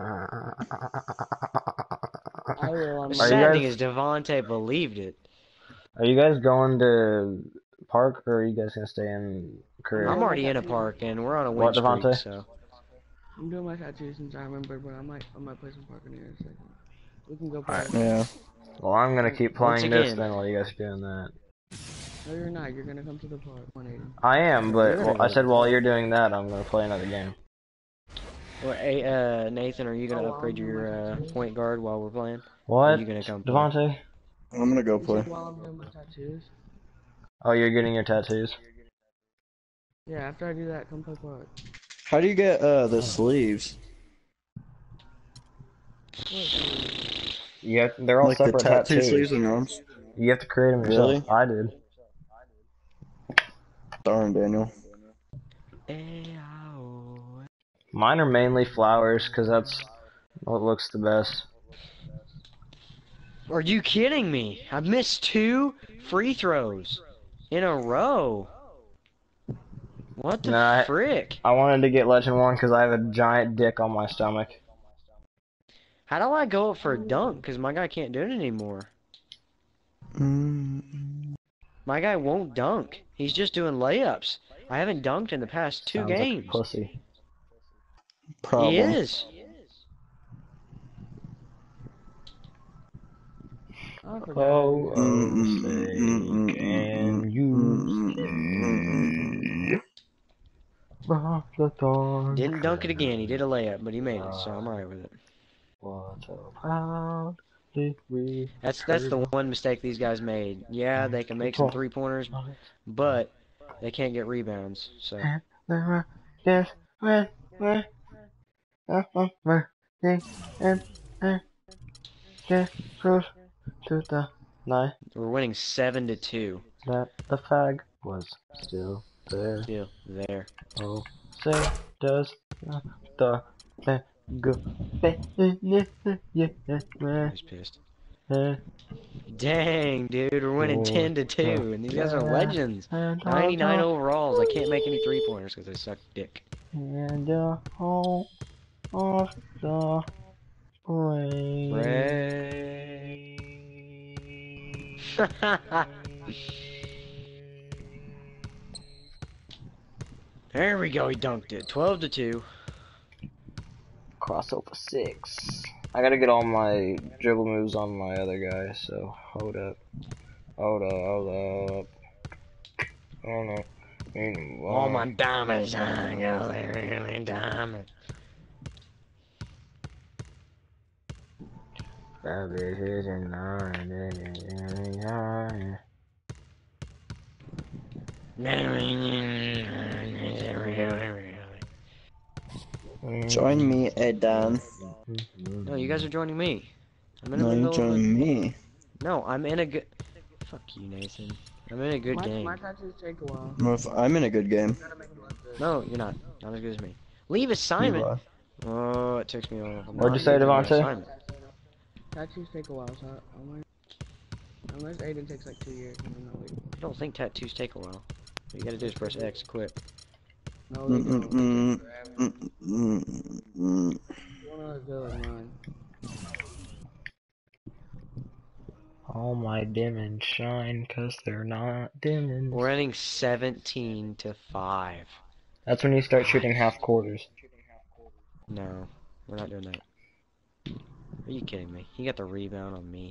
The sad thing is Devontae believed it. Are you guys going to park or are you guys gonna stay in career? I'm already in a park and we're on a win What, streak, Devontae? so. I'm doing my tattoos since I remember, but I might play some park in here in a second. We can go play. Alright. Yeah. Well, I'm gonna keep playing this then while you guys are doing that. No, you're not. You're gonna come to the park. 180. I am, but well, I said while you're doing that, I'm gonna play another game. Well, hey, Nathan, are you gonna upgrade your point guard while we're playing? What? Or are you gonna come play? Devontae? I'm gonna go play. While I'm doing my tattoos. Oh, you're getting your tattoos? Yeah, after I do that, come play park. How do you get the sleeves? Yeah, they're all like separate the tattoo tattoos. sleeves and arms. You have to create them yourself. Really? I did. Darn, Daniel. Mine are mainly flowers because that's what looks the best. Are you kidding me? I've missed 2 free throws in a row. What the frick? I wanted to get Legend 1 because I have a giant dick on my stomach. How do I go up for a dunk? Because my guy can't do it anymore. My guy won't dunk. He's just doing layups. I haven't dunked in the past 2 games. Like a pussy. Problem. He is. Oh, say, can you Didn't dunk it again. He did a layup, but he made it, so I'm alright with it. What a proud did we That's the one mistake these guys made. Yeah, they can make some 3-pointers, but they can't get rebounds. So. We're winning 7-2. That the fag was still there. Still there. Oh, say does the go. He's pissed. Dang, dude, we're winning 10-2, and these guys are legends. 99 overalls. I can't make any 3-pointers because they suck dick. And the whole of the rain. There we go, he dunked it. 12-2. Crossover 6. I gotta get all my dribble moves on my other guy, so hold up. Hold up. Oh no. All my diamonds on, yo, they're really diamonds. Join me, Edan. No, you guys are joining me. I'm in the No, middle you're joining me. No, I'm in a good... Fuck you, Nathan. I'm in a good game. My tattoos take a while. Well, if I'm in a good game. No, you're not. Not as good as me. Leave assignment. Oh, it takes me off. What'd you say, Devontae? Tattoos take a while, so unless Aiden takes like 2 years, I don't think tattoos take a while. All you gotta do is press X, quit. No, they don't. You wanna go like mine. All my diamonds shine, cause they're not diamonds. We're ending 17-5. That's when you start shooting half quarters. No, we're not doing that. Are you kidding me? He got the rebound on me.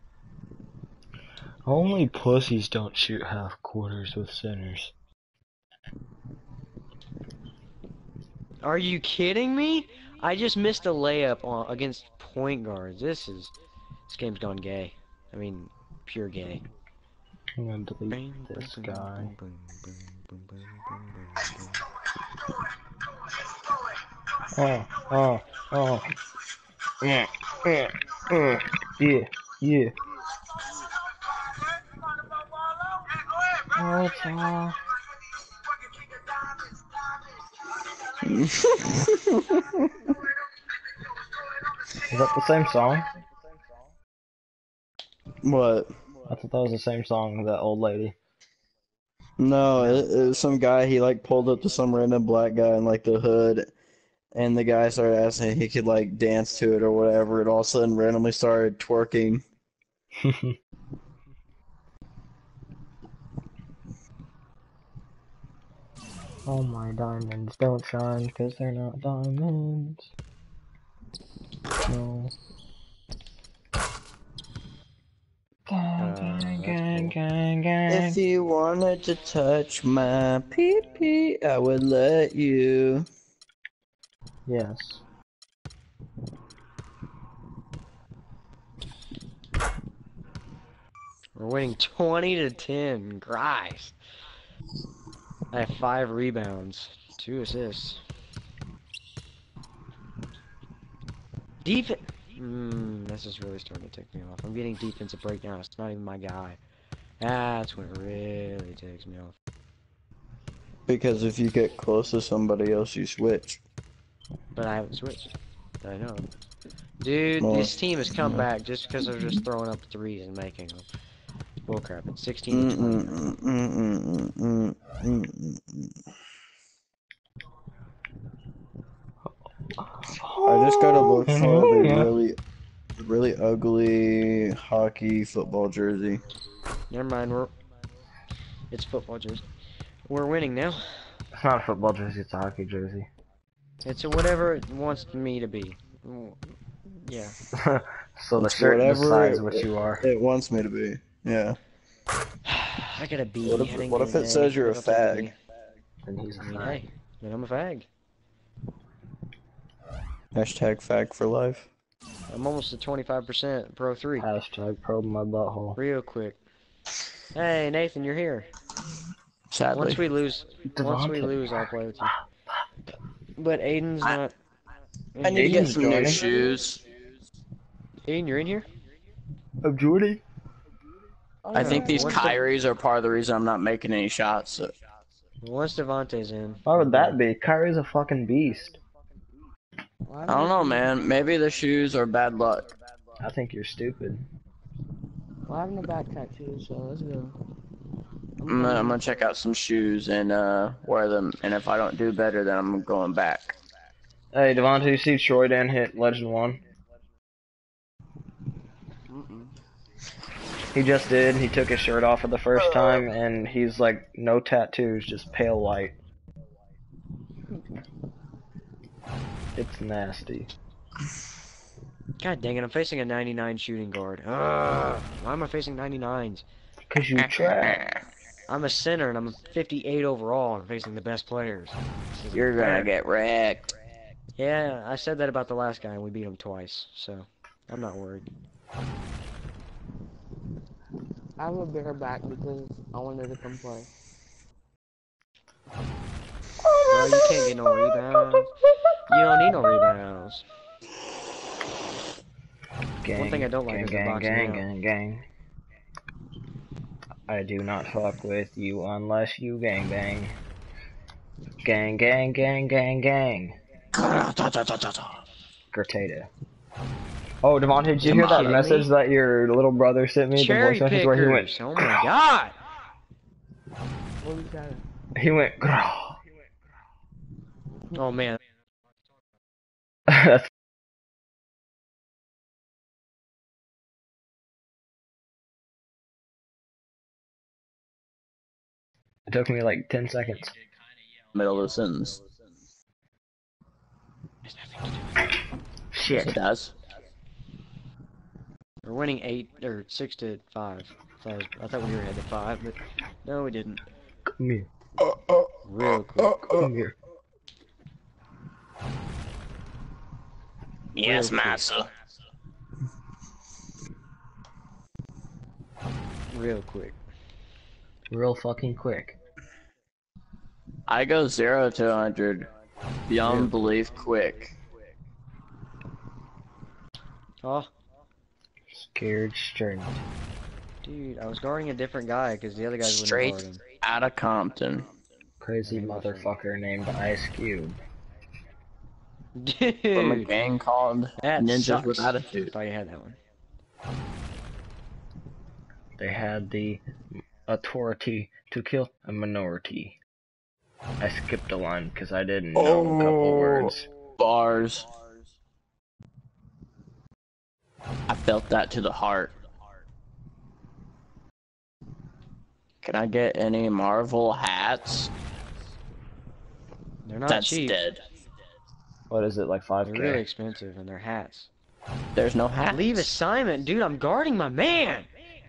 Only pussies don't shoot half quarters with centers. Are you kidding me? I just missed a layup against point guards. This game's gone gay. I mean, pure gay. I'm gonna delete this guy. Oh. Yeah. Oh, it's Is that the same song? What? I thought that was the same song as that old lady. No, it was some guy, he like pulled up to some random black guy in like the hood, and the guy started asking if he could like dance to it or whatever, and all of a sudden randomly started twerking. All my diamonds don't shine because they're not diamonds. No. Gang. If you wanted to touch my pee-pee, I would let you. Yes. We're winning 20-10. Christ. I have 5 rebounds, 2 assists. Defense. This is really starting to tick me off. I'm getting defensive breakdown. It's not even my guy. That's when it really takes me off. Because if you get close to somebody else, you switch. But I haven't switched. I know. Dude, this team has come back just because they're just throwing up threes and making them. Bullcrap. It's 16-20. I just gotta look for a really ugly hockey football jersey. Never mind, it's football jersey. We're winning now. It's not a football jersey, it's a hockey jersey. It's whatever it wants me to be. Yeah. So the shirt decides what you are. It wants me to be. Yeah. I gotta be. What if it says you're a fag? Then he's a fag. Hey, then I'm a fag. Hashtag fag for life. I'm almost at 25% pro 3. Hashtag probe my butthole. Real quick. Hey Nathan, you're here. Sadly. Once we lose, I'll play with you. But Aiden's not. I need to get some new shoes. Aiden, you're in here? I'm Jordy. I think these Kyries are part of the reason I'm not making any shots. So. Once Devontae's in. Why would that be? Kyrie's a fucking beast. I don't know, man. Maybe the shoes are bad luck. I think you're stupid. Well, I have no back tattoos, so let's go. I'm gonna check out some shoes and wear them, and if I don't do better, then I'm going back. Hey, Devontae, you see Troy Dan hit Legend 1? He just did. He took his shirt off for the first time, and he's like, no tattoos, just pale white. It's nasty. God dang it, I'm facing a 99 shooting guard. Why am I facing 99s? Because you trash. I'm a center, and I'm a 58 overall, and I'm facing the best players. You're gonna get wrecked. Yeah, I said that about the last guy, and we beat him twice, so I'm not worried. I have a bigger back because I wanted to come play. Bro, you can't get no rebounds. You don't need no rebounds. Gang, one thing I don't like is the boxing out. gang. I do not fuck with you unless you gang bang. Gang, gang, gang, gang, gang. Gertada. Oh, Devontae, did you hear that message that your little brother sent me? The voice message where he went. Oh my god! What was that? He went. Grrr. Oh man. That's It took me like 10 seconds. Middle of the sentence. Shit. It does. We're winning 6-5. I thought we were ahead to 5, but no, we didn't. Come here. Real quick. Come here. Yes, master. Real quick. Real fucking quick. I go 0 to 100 beyond belief quick. Oh. Scared straight. Dude, I was guarding a different guy because the other guys wouldn't guard him. Straight out of Compton. Crazy motherfucker named Ice Cube. Dude. From a gang called Ninjas with Attitude. Thought you had that one. They had the authority to kill a minority. I skipped a line because I didn't know a couple words. Bars. I felt that to the heart. Can I get any Marvel hats? They're not cheap. That's dead. What is it, like 5K? They're really expensive, and they're hats. There's no hats. Leave assignment, dude. I'm guarding my man.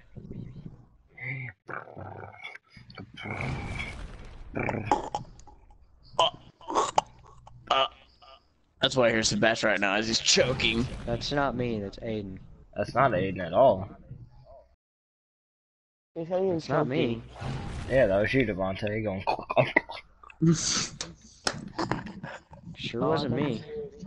That's why I hear Sebastian right now as he's choking. That's not me. That's Aiden. That's not Aiden at all. It's not me. Yeah, that was you, Devontae, going. Sure wasn't me.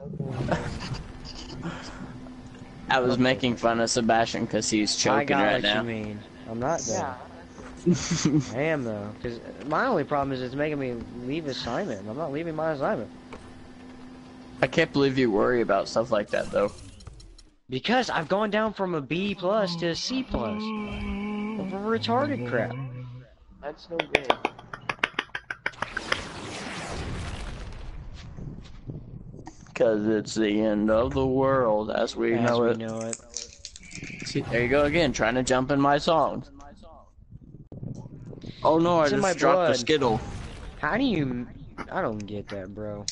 I was making fun of Sebastian because he's choking right now. I got what you mean. I'm not though. I am though, because my only problem is it's making me leave assignment. I'm not leaving my assignment. I can't believe you worry about stuff like that though. Because I've gone down from a B+ to a C+ over retarded crap. That's no good. Because it's the end of the world as we know it. See, there you go again, trying to jump in my songs. Oh no, I just dropped the Skittle. How do you... I don't get that, bro.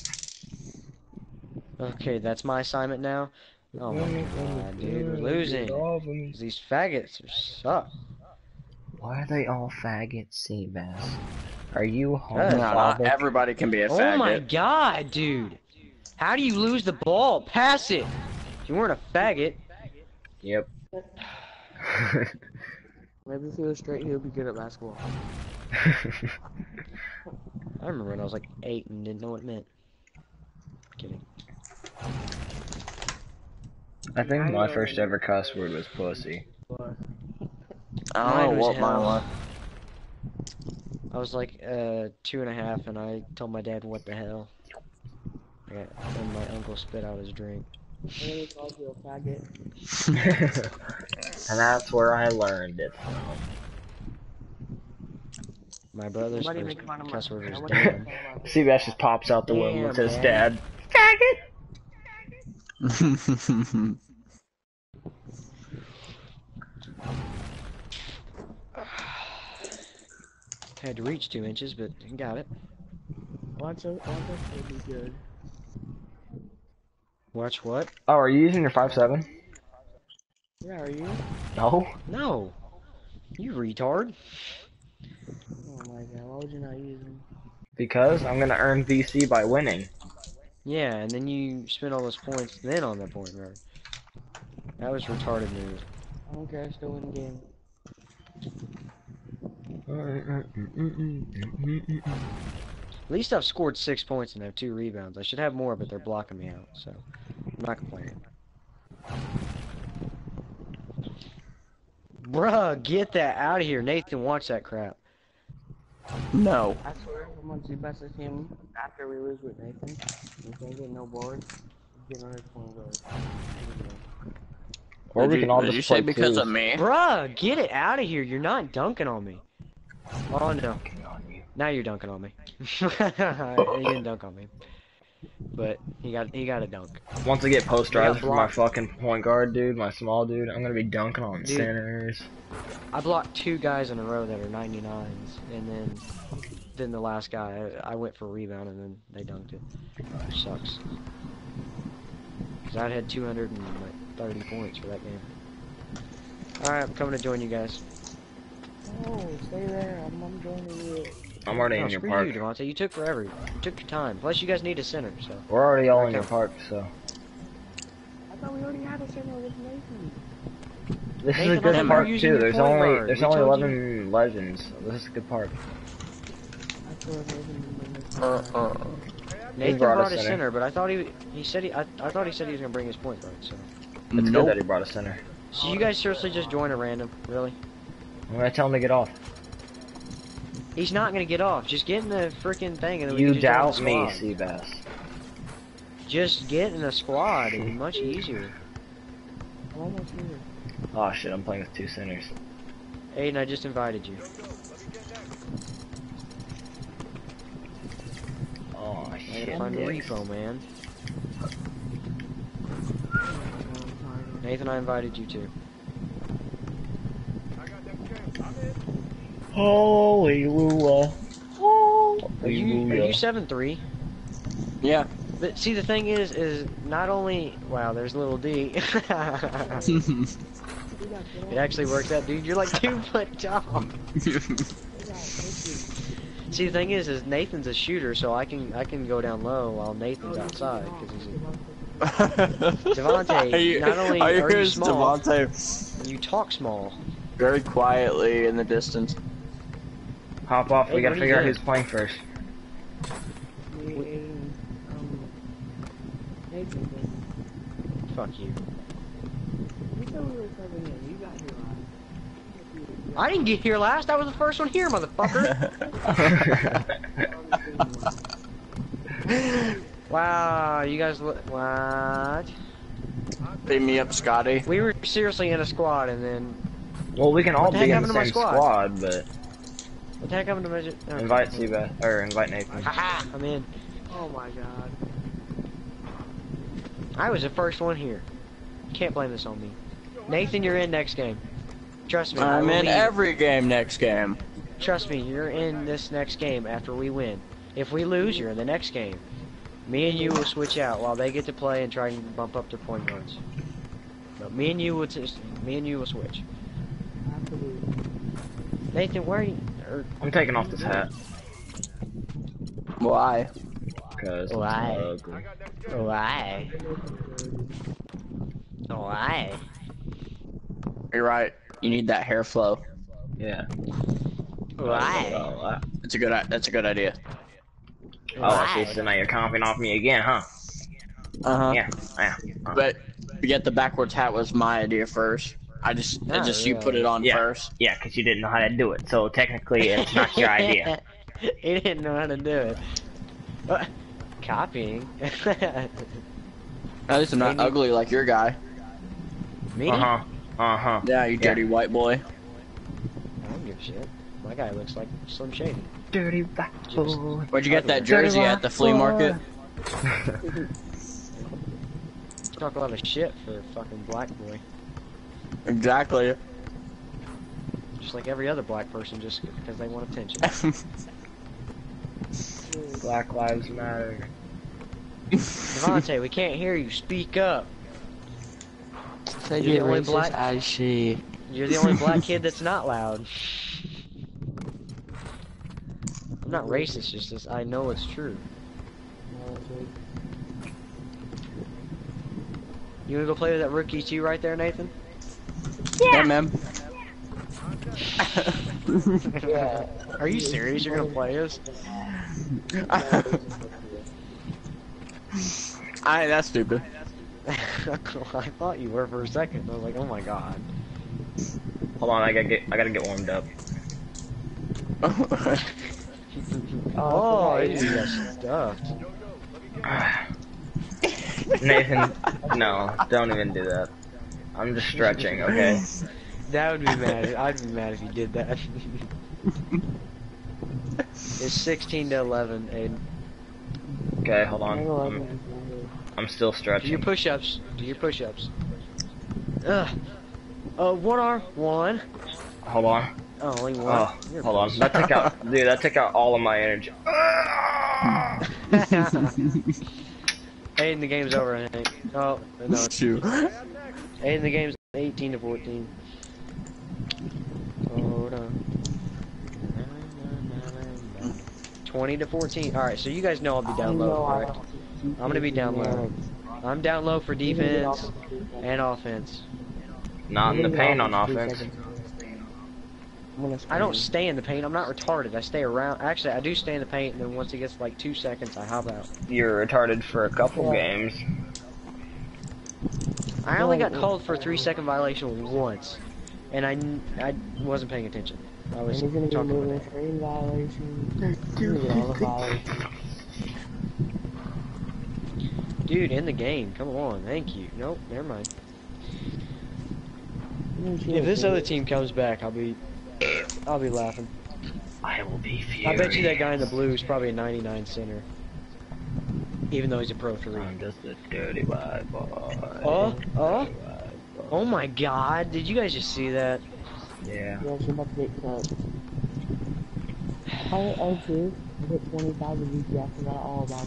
Okay, that's my assignment now. Oh my god, dude, we're losing. These faggots suck. Why are they all faggots, Seabass? Are you homophobic? Not everybody can be a faggot. Oh my god, dude. How do you lose the ball? Pass it. If you weren't a faggot. Yep. Maybe if he was straight, he would be good at basketball. I remember when I was like 8 and didn't know what it meant. Kidding. I think my first ever cuss word was pussy. I don't know what mine was. I was like 2.5 and I told my dad what the hell. And my uncle spit out his drink. He called you a faggot. And that's where I learned it from. My brother's first cuss word was damn. Seabass just pops out the window and says, "Dad, faggot." Had to reach 2 inches, but got it. Watch it would be good. Watch what? Oh, are you using your 5.7? Yeah, are you? No. No. You retard. Oh my god, why would you not use them? Because I'm gonna earn VC by winning. Yeah, and then you spend all those points then on that point guard. That was retarded move. I don't care, I still win the game. At least I've scored 6 points and have 2 rebounds. I should have more, but they're blocking me out, so I'm not complaining. Bruh, get that out of here. Nathan, watch that crap. No. I swear, once you message him after we lose with Nathan, you can't get no board. You get another point guard. Or we can all just play because twos. of me? Bruh, get it out of here. You're not dunking on me. Oh no. Now you're dunking on me. He didn't dunk on me. But he got a dunk. Once I get posterized for my fucking point guard, dude, my small dude, I'm gonna be dunking on centers. I blocked 2 guys in a row that are 99s, and then the last guy, I went for a rebound, and then they dunked it. Which sucks. Cause I had 230 points for that game. Alright, I'm coming to join you guys. Oh, stay there. I'm joining you. I'm already in your park. You, Devontae. You took forever. You took your time. Plus, you guys need a center, so. We're already all in your park, so. I thought we already had a center with Nathan. This is a good park too. There's only 11 legends. So this is a good park. Nathan brought a center, but I thought I thought he said he was gonna bring his point guard. So. It's good that he brought a center. So you guys seriously just join a random, really? I'm gonna tell him to get off. He's not gonna get off. Just get in the freaking thing and then you doubt me, Seabass. Just get in a squad. It'd be much easier. I'm almost here. Oh shit! I'm playing with 2 centers. Aiden, I just invited you. Oh shit! I gotta find the repo, man. Nathan, I invited you too. Hallelujah. Are you 7'3"? Yeah. But see, the thing is not only there's little D. It actually works out, dude. You're like 2 foot tall. See, the thing is Nathan's a shooter, so I can go down low while Nathan's outside because he's Devontae. Not only are you small, Devontae. You talk small. Very quietly in the distance. Hop off. We gotta figure out who's playing first. Fuck you. I didn't get here last. I was the first one here, motherfucker. Wow, you guys what? Beat me up, Scotty. We were seriously in a squad, and then. Well, we can all be in the same squad, but. What the heck happened to Magic? Oh, invite Seabass, or invite Nathan. Haha, I'm in. Oh my god. I was the first one here. Can't blame this on me. Nathan, you're in next game. Trust me. I'm in every game next game. Trust me, you're in this next game after we win. If we lose, you're in the next game. Me and you will switch out while they get to play and try and bump up their point guards. But me and you will switch. Nathan, where are you? I'm taking off this hat. Why? Because why? It's ugly. Why? Why? You're right. You need that hair flow. Yeah. Why? That's a good idea. Oh, I see. So now you're comping off me again, huh? Yeah. But get the backwards hat was my idea first. You put it on first. Yeah, because you didn't know how to do it. So technically, it's not your idea. He didn't know how to do it. Copying. At least I'm not ugly like your guy. Me? Yeah, you dirty white boy. I don't give a shit. My guy looks like Slim Shady. Dirty black boy. Where'd you get that jersey at the flea market? Talk a lot of shit for a fucking black boy. Exactly. Just like every other black person, just because they want attention. Black Lives Matter. Devontae, we can't hear you. Speak up. You're the only black. I see. You're the only black kid that's not loud. I'm not racist. It's just I know it's true. You wanna go play with that rookie too, right there, Nathan? Yeah, man. Yeah. Are you serious? You're gonna play us? That's stupid. I thought you were for a second. I was like, oh my god. Hold on, I gotta get warmed up. Oh, you got stuffed. Nathan, no, don't even do that. I'm just stretching, okay? That would be mad. I'd be mad if you did that. It's 16 to 11, Aiden. Okay, hold on. I'm still stretching. Do your push-ups. Do your push-ups. Ugh. One arm. One. Hold on. Oh, only one. Oh, hold on. That took out, dude. That took out all of my energy. Aiden, the game's over, I think. Oh, no. Shoot. Aiden, the game's 18 to 14. Hold on. 20 to 14. Alright, so you guys know I'll be down low, correct? I'm gonna be down low. I'm down low for defense and offense. Not in the paint on offense. I don't stay in the paint. I'm not retarded. I stay around. Actually, I do stay in the paint, and then once it gets like 2 seconds, I hop out. You're retarded for a couple games. I only got called for a 3-second violation once, and I wasn't paying attention. I was talking about Dude, in the game. Come on. Thank you. Nope, never mind. If this other team comes back, I'll be laughing. I will be furious. I bet you that guy in the blue is probably a 99 center. Even though he's a pro 3. I'm just a dirty white boy. Oh my god, did you guys just see that? Yeah, Yeah. she's about to get cut. I hit 25 with GP, I forgot all about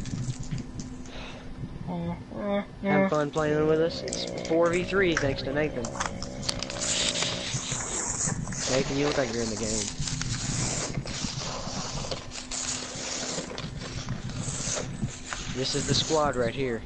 that. Have fun playing with us. It's 4v3 thanks to Nathan. Nathan, you look like you're in the game. This is the squad right here.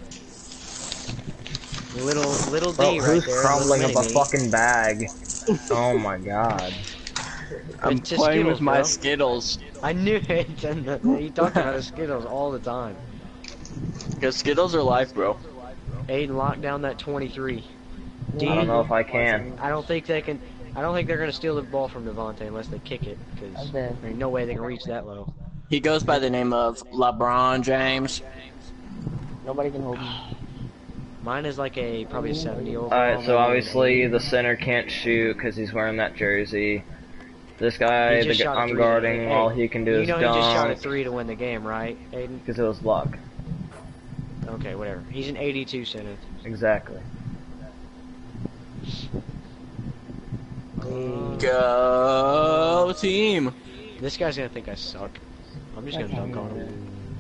Little D right who's there. crumbling up a fucking bag? Oh my god. I'm playing with my Skittles. I knew it. He talked about his Skittles all the time. Because Skittles are life, bro. Aiden, lock down that 23. I don't know if I can. I don't think they can. I don't think they're gonna steal the ball from Devontae unless they kick it. Because there ain't no way they can reach that low. He goes by the name of LeBron James. Nobody can hold him. Mine is like probably a 70 overall. Alright, so obviously the center can't shoot because he's wearing that jersey. This guy, I'm guarding, all he can do is dunk. You know he just shot a 3 to win the game, right, Aiden? Because it was luck. Okay, whatever. He's an 82 center. Exactly. Go team! This guy's gonna think I suck. I'm just gonna dunk on him.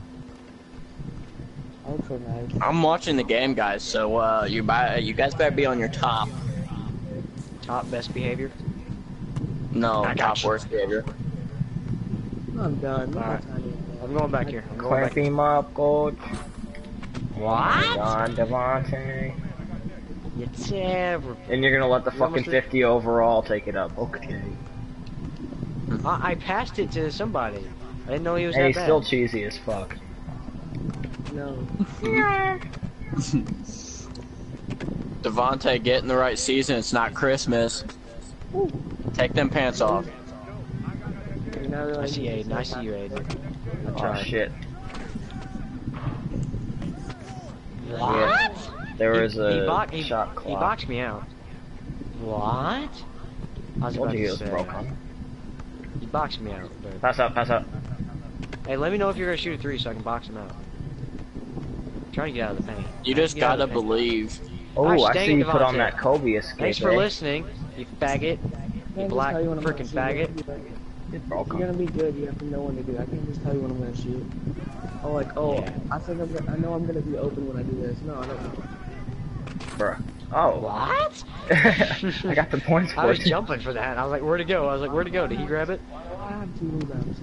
I'm watching the game, guys. So you guys better be on your top. Top best behavior? No, top worst behavior. I'm done. Alright. I'm going back here. I'm going Clamp back here. him up, coach. What? On Devontae. It's ever. And you're gonna let the fucking 50 overall take it up. Okay. I passed it to somebody. I didn't know he was and that he's bad. still cheesy as fuck. No. Devontae, get in the right season. It's not Christmas. Take them pants off. I see Aiden. I see you, Aiden. Oh shit. What? Yeah. There was a shot clock. He boxed me out. What? I was about to say. Broken. He boxed me out. But... Pass out, pass out. Hey, let me know if you're gonna shoot a 3 so I can box him out. I'm trying to get out of the paint. You just gotta believe. Oh, I see you put on that Kobe escape. Thanks for listening, you faggot. You black freaking faggot. If you're gonna be good, you have to know when to do it. I can't just tell you when I'm gonna shoot. Oh, like, yeah. I know I'm gonna be open when I do this. No, I don't know. Bruh. Oh. What? I got the points for I was you. jumping for that. I was like, where'd it go? I was like, where'd it go? Did he grab it? I have 2 rebounds.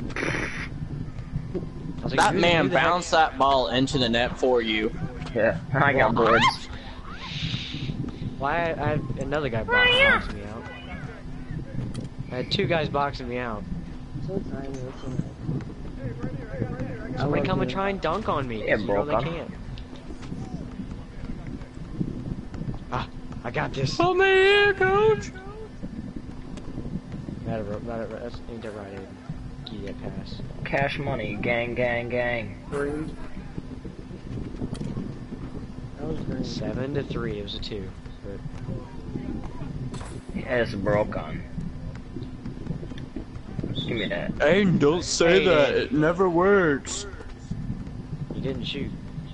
Like, that man bounced that ball into the net for you. Yeah, I got boards. Why? I had another guy boxing me out. I had 2 guys boxing me out. So tiny. Somebody come and try and dunk on me. Yeah, you know they bro. can't. I got this. Put me here, coach. That's ain't that right, Aiden? Give you that pass. Cash money, gang, gang, gang. 7-3. It was a 2. But yeah, it's broken. Give me that. Aiden, don't say that. It never works. You didn't shoot.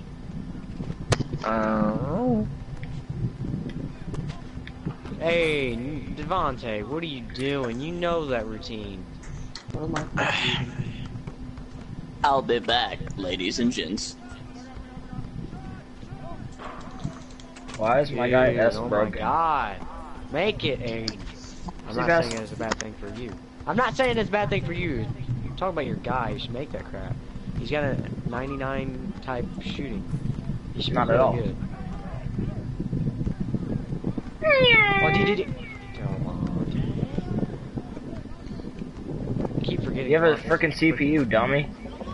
Hey, Devontae, what are you doing? You know that routine. What am I I'll be back, ladies and gents. Why is my guy S oh broken? My God. Make it, Aiden. I'm not saying it's a bad thing for you. I'm not saying it's a bad thing for you. I'm talking about your guy. You should make that crap. He's got a 99 type shooting. He should not be at really all. Good. Oh, did come on. I keep forgetting. You have a freaking CPU, dummy.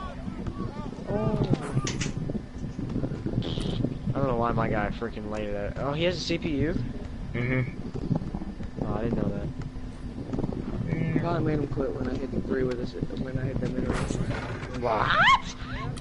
I don't know why my guy freaking laid it. Oh, he has a CPU? Mm-hmm. Oh, I didn't know that. I probably made him quit when I hit the 3 with us. When I hit the middle. What?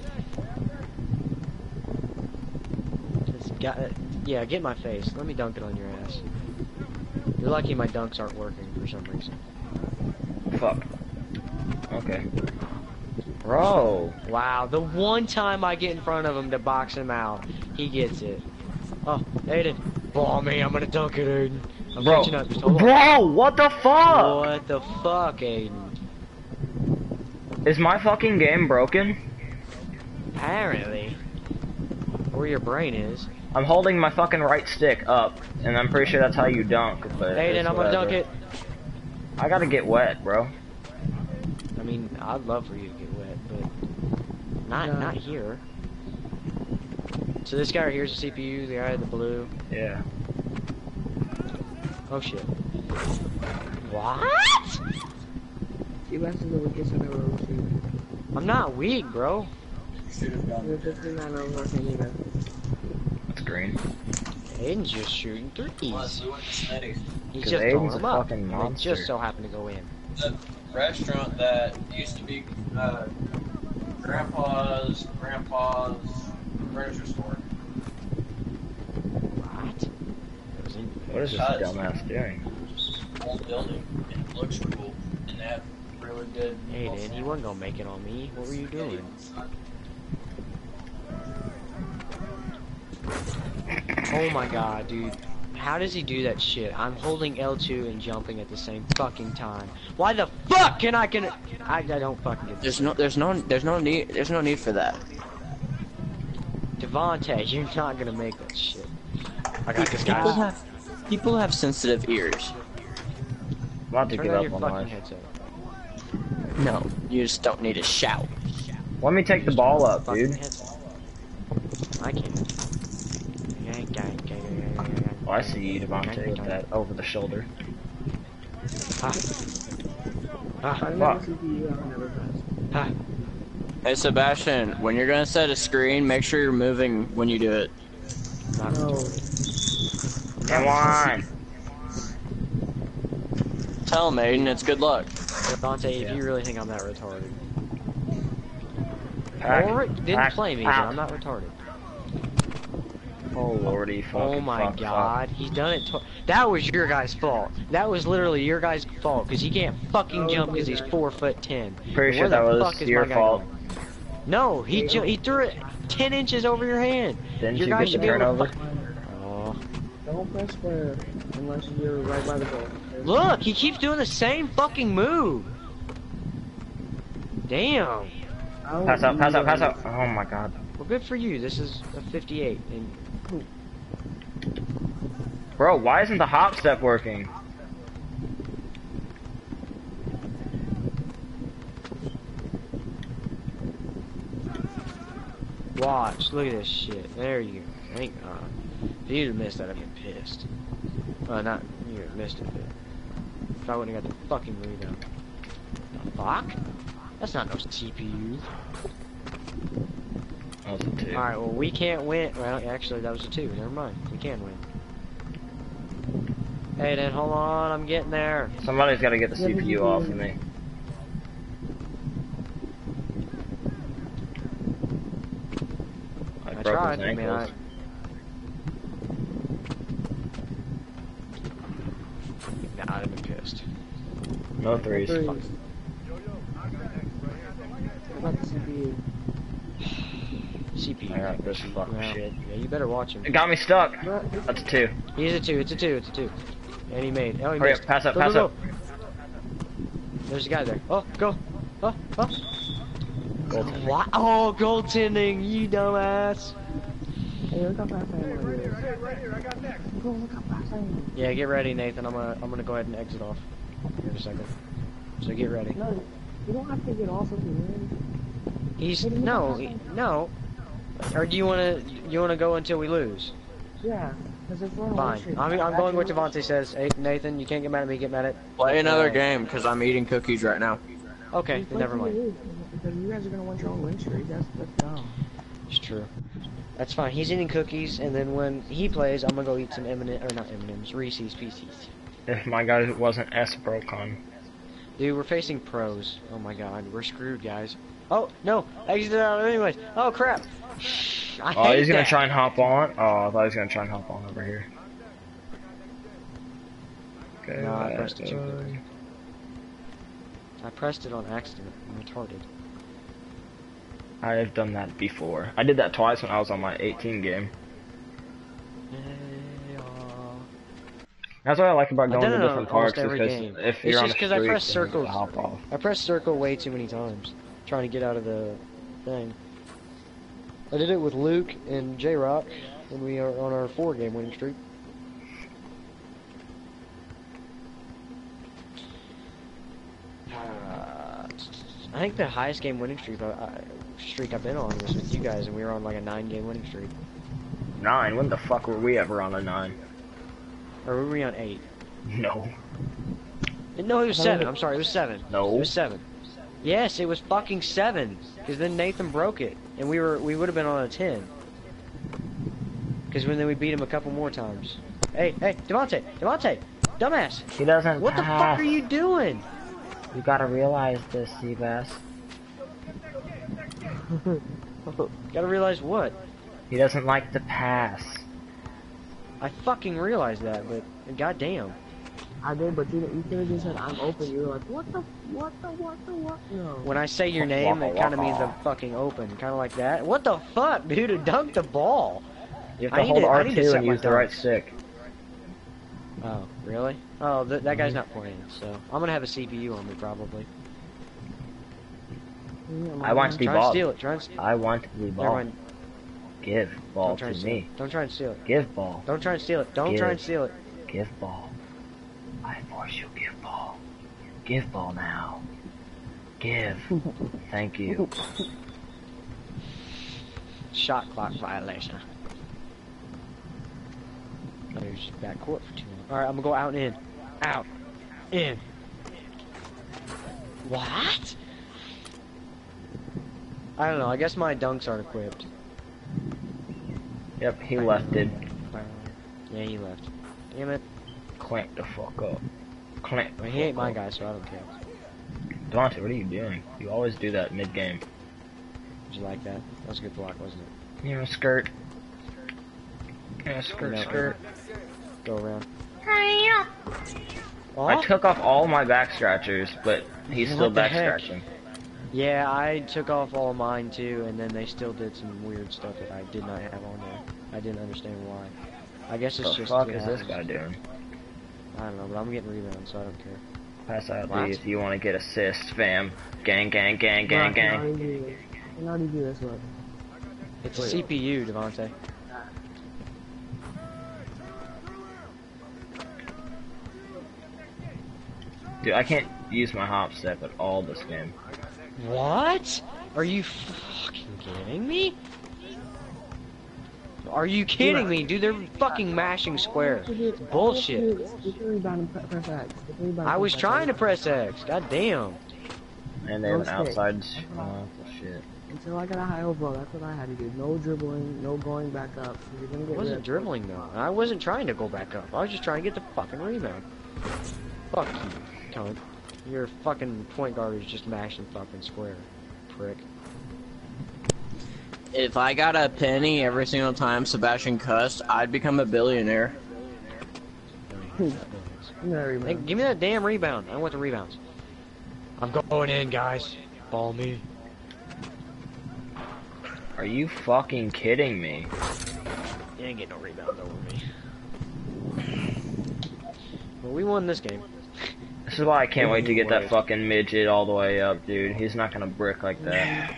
Just got it. Yeah, get my face. Let me dunk it on your ass. You're lucky my dunks aren't working for some reason. Fuck. Okay. Bro. Wow, the one time I get in front of him to box him out, he gets it. Oh, Aiden. Oh, man, I'm gonna dunk it, Aiden. I'm catching up. Just hold on. Bro, what the fuck? What the fuck, Aiden? Is my fucking game broken? Apparently. Or your brain is. I'm holding my fucking right stick up, and I'm pretty sure that's how you dunk, but Aiden, I'm gonna dunk it. I gotta get wet, bro. I mean, I'd love for you to get wet, but not here. So this guy right here is the CPU, the guy in the blue. Yeah. Oh shit. What? I'm not weak, bro. That's green. Aiden's just shooting threes. He's just Aiden's throwing a them up. fucking They monster. just so happen to go in. The restaurant that used to be Grandpa's furniture store. What? What is this dumbass doing? Old building. It looks cool. And they have really good. Hey, Dan, he wasn't gonna make it on me. What were you doing? Oh my god, dude. How does he do that shit? I'm holding L2 and jumping at the same fucking time. Why the fuck can I don't fucking get this. There's no need for that. Devontae, you're not gonna make that shit. I got this guy. People have sensitive ears. I'm about to Turn give on up your on fucking life. headset. No, you just don't need to shout. Let me take the ball up, dude. I can't. Oh, I see you, Devontae, with that over the shoulder. Hey Sebastian, when you're gonna set a screen, make sure you're moving when you do it. Come on! Tell him, Aiden, it's good luck. Devontae, if you really think I'm that retarded. Didn't play me, but I'm not retarded. Oh lordy, fucking Oh my god, he's done it that was your guy's fault. That was literally your guy's fault, because he can't fucking jump because he's 4'10". Pretty sure that was your fault. No, he threw it 10 inches over your hand. Didn't your you guy get should the be able turnover? to Oh. Don't press square unless you're right by the goal. Look, he keeps doing the same fucking move. Damn. Pass out, pass out, pass out. Oh my god. Well, good for you. This is a 58. And bro, why isn't the hop step working? watch, look at this shit. There you go. Thank God. If you'd have missed that, I'd be pissed. Well, not you would have missed it, but if I wouldn't have got the fucking rebound. The fuck? That's not no CPU. That was a 2. Alright, well, we can't win. Well, actually, that was a 2. Never mind. We can win. Hey, then hold on, I'm getting there. Somebody's got to get the CPU off of me. I tried. I mean, Nah, I'd have been pissed. No threes. What about the CPU? CPU. I got this fucking shit. Yeah, you better watch him. It got me stuck. That's a 2. He's a 2. It's a 2. It's a 2. And he made. Oh, he Hurry missed. up, pass up, Go, pass go, up. go. There's a guy there. Oh, go. Oh, oh. Goaltending. What? Oh, goaltending, you dumbass. Hey, look how fast I am right here. Right here, I got next. Look how fast I am. Yeah, get ready, Nathan. I'm gonna go ahead and exit off here in a second. So get ready. No, you don't have to get off if you win. He's no. Or do you wanna go until we lose? Yeah, because if we're on Fine. I'm going with Devontae says. Hey, Nathan, you can't get mad at me. Get mad at. Play another game because I'm eating cookies right now. Okay, then never mind. Because you guys are gonna want your own win streak. That's dumb. It's true. That's fine. He's eating cookies, and then when he plays, I'm gonna go eat some M&M's, Reese's Pieces. If my guy wasn't S-Brocon. Dude, we're facing pros. Oh my god, we're screwed, guys. Oh, no! Exited out anyways. Oh, crap! I hate He's gonna that. try and hop on? Oh, I thought he was gonna try and hop on over here. Okay, No, I pressed it too quick. I pressed it on accident. I'm retarded. I've done that before. I did that twice when I was on my 18 game. That's what I like about going to different parks, is because if you're on a streak, I press circles. hop off. I pressed circle way too many times, trying to get out of the thing. I did it with Luke and J-Rock when we are on our 4-game winning streak. I think the highest game winning streak I've been on was with you guys, and we were on like a 9-game winning streak. 9? When the fuck were we ever on a 9? Or were we on 8? No. No, it was 7. I'm sorry, it was 7. No. It was 7. Yes, it was fucking 7. Because then Nathan broke it, and we would have been on a 10. Because then we beat him a couple more times. Hey, Devontae, dumbass. He doesn't What the fuck are you doing? You gotta realize this, Seabass. Gotta realize what? He doesn't like to pass. I fucking realized that, but goddamn. I did, but you could have just said I'm open. You were like, what? No. When I say your name, it kind of means I'm fucking open, kind of like that. What the fuck, dude? To dunk the ball. You have to hold R2 and use the right stick. Oh, really? Oh, that guy's not playing, so I'm gonna have a CPU on me probably. I want to be ball. Try and steal it. I want to be ball. Give ball to me. Don't try and steal it. Give ball. Don't try and steal it. Don't try and steal it. Give ball. I force you. Give ball. Give ball now. Give. Thank you. Shot clock violation. There's back court for too long. Alright, I'm gonna go out and in. Out. In. What? I don't know, I guess my dunks aren't equipped. Yep, he left it. Yeah, he left. Damn it. Clamp the fuck up. Clamp. Well, he ain't my guy, so I don't care. Devontae, what are you doing? You always do that mid-game. Did you like that? That was a good block, wasn't it? You know, skirt. Yeah, skirt. Go around. I took off all my back scratchers, but he's still back scratching. Yeah, I took off all mine too, and then they still did some weird stuff that I did not have on there. I didn't understand why. I guess it's just. What the fuck is this guy doing? I don't know, but I'm getting rebounds, so I don't care. Pass out D if you want to get assists, fam. Gang, gang, gang, gang, gang. I can already do this one. It's a CPU, Devontae. Dude, I can't use my hop step at all this game. What? Are you fucking kidding me? Are you kidding me, dude? They're fucking mashing squares. It's bullshit. I was trying to press X. God damn. And they have an outside. Shit. Until I got a high overall, that's what I had to do. No dribbling, no going back up. You're gonna get I wasn't dribbling though. I wasn't trying to go back up. I was just trying to get the fucking rebound. Fuck you, cunt. Your fucking point guard is just mashing fucking square, prick. If I got a penny every single time Sebastian cussed, I'd become a billionaire. Hey, give me that damn rebound. I want the rebounds. I'm going in, guys. Ball me. Are you fucking kidding me? You ain't getting no rebounds over me. Well, we won this game. This is why I can't wait to get that fucking midget all the way up, dude. He's not gonna brick like that.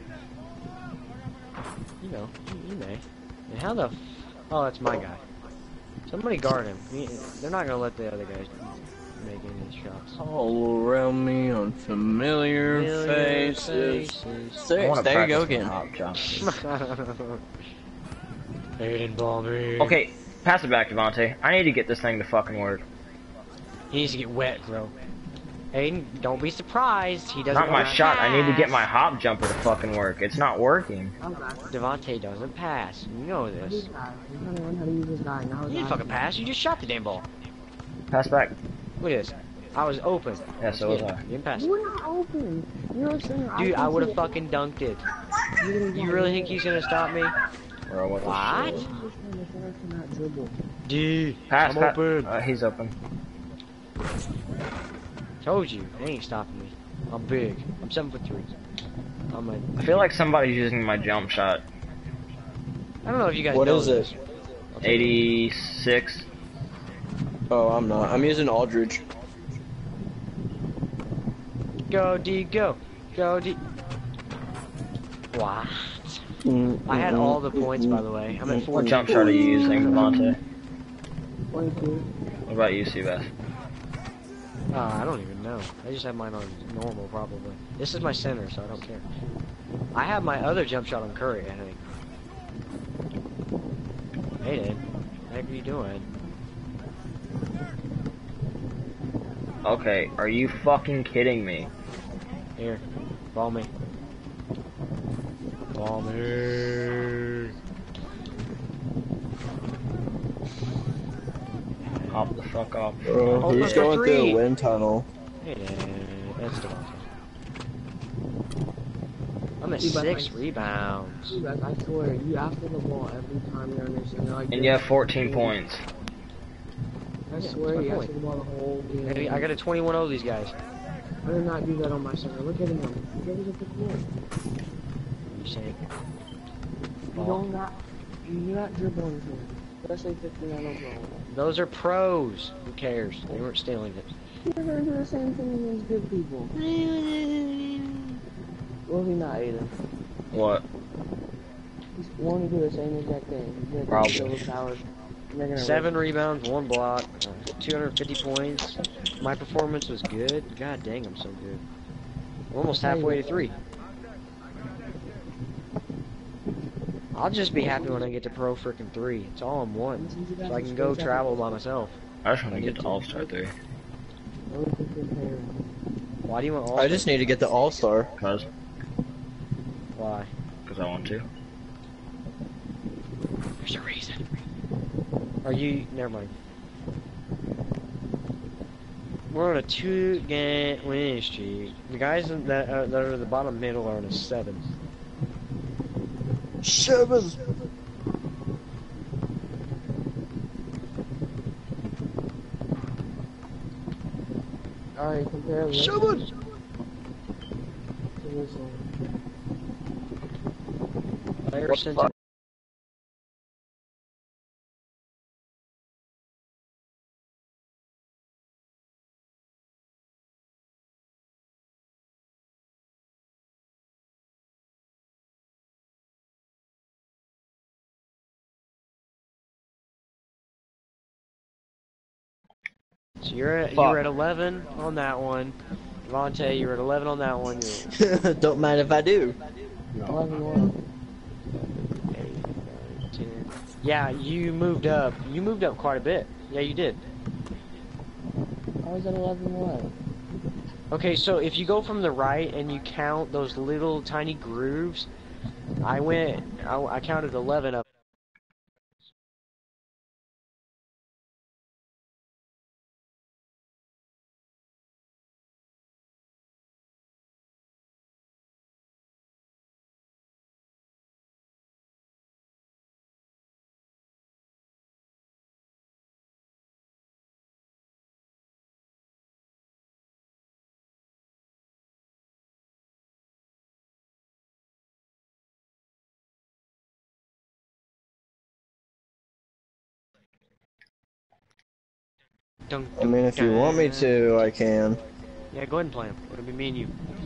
You know, you may. And how the oh, that's my guy. Somebody guard him. They're not gonna let the other guys make any shots. All around me on familiar faces. There you go again. They didn't ball me. Okay, pass it back, Devontae. I need to get this thing to fucking work. He needs to get wet, bro. Aiden, don't be surprised. He doesn't. Not my shot. I need to get my hop jumper to fucking work. It's not working. Devontae doesn't pass. You know this. He's gonna learn how to use this guy. Now You didn't fucking pass. You just shot the damn ball. Pass back. Look at this. I was open. Yeah, so was I. You didn't pass. You were not open. You're saying Dude, I would have fucking dunked it. You really think he's gonna stop me? Bro, what? Dude, pass, I'm open. He's open. Told you, they ain't stopping me. I'm big. I'm 7'3". I feel like somebody's using my jump shot. I don't know if you guys What know is this. it? 86. Oh, I'm not. I'm using Aldridge. Go D, go. Go D. What? I had all the points, by the way. I'm at 4. What jump shot are you using, Devontae? 22. What about you, Seabass? I don't even know. I just have mine on normal, probably. This is my center, so I don't care. I have my other jump shot on Curry, I think. Hey, Dad. What the heck are you doing? Okay, are you fucking kidding me? Here, ball me. Ball me. Hop the fuck off. Bro, he's going through a wind tunnel. Hey, that's the I'm at 6 rebounds. I swear, you after the ball every time you're in this, and you're like. And you have 14 points. I swear, you after the ball the whole game. Maybe I got a 21-0 these guys. I did not do that on my center. Look at him. Look at him at the court. What are you saying? You're not dribbling here. Especially 59 overall. Those are pros. Who cares? They weren't stealing it. You're gonna do the same thing against good people. Will he not, either? What? He's going to do the same exact thing. He's gonna take overpowered. 7 rebounds, 1 block, 250 points. My performance was good. God dang, I'm so good. We're almost halfway to 3. I'll just be happy when I get to pro frickin' 3. It's all I want. So I can go travel by myself. I just want to get to All-Star 3. Why do you want All-Star? I just need to get the All-Star. Cause? Why? Because I want to. There's a reason. Are you... Never mind. We're on a 2-game winning streak. The guys that are at the bottom middle are on a 7. 7. Alright, compare this. 7. To this one. Player center. So you're at 11 on that one. Devontae, you're at 11 on that one. Don't mind if I do. No. 11-1. 8, 9, 10. Yeah, you moved up. You moved up quite a bit. Yeah, you did. I was at 11-1. Okay, so if you go from the right and you count those little tiny grooves, I counted 11 of. I mean, if you want me to, I can. Yeah, go ahead and play them. It'll be me and you.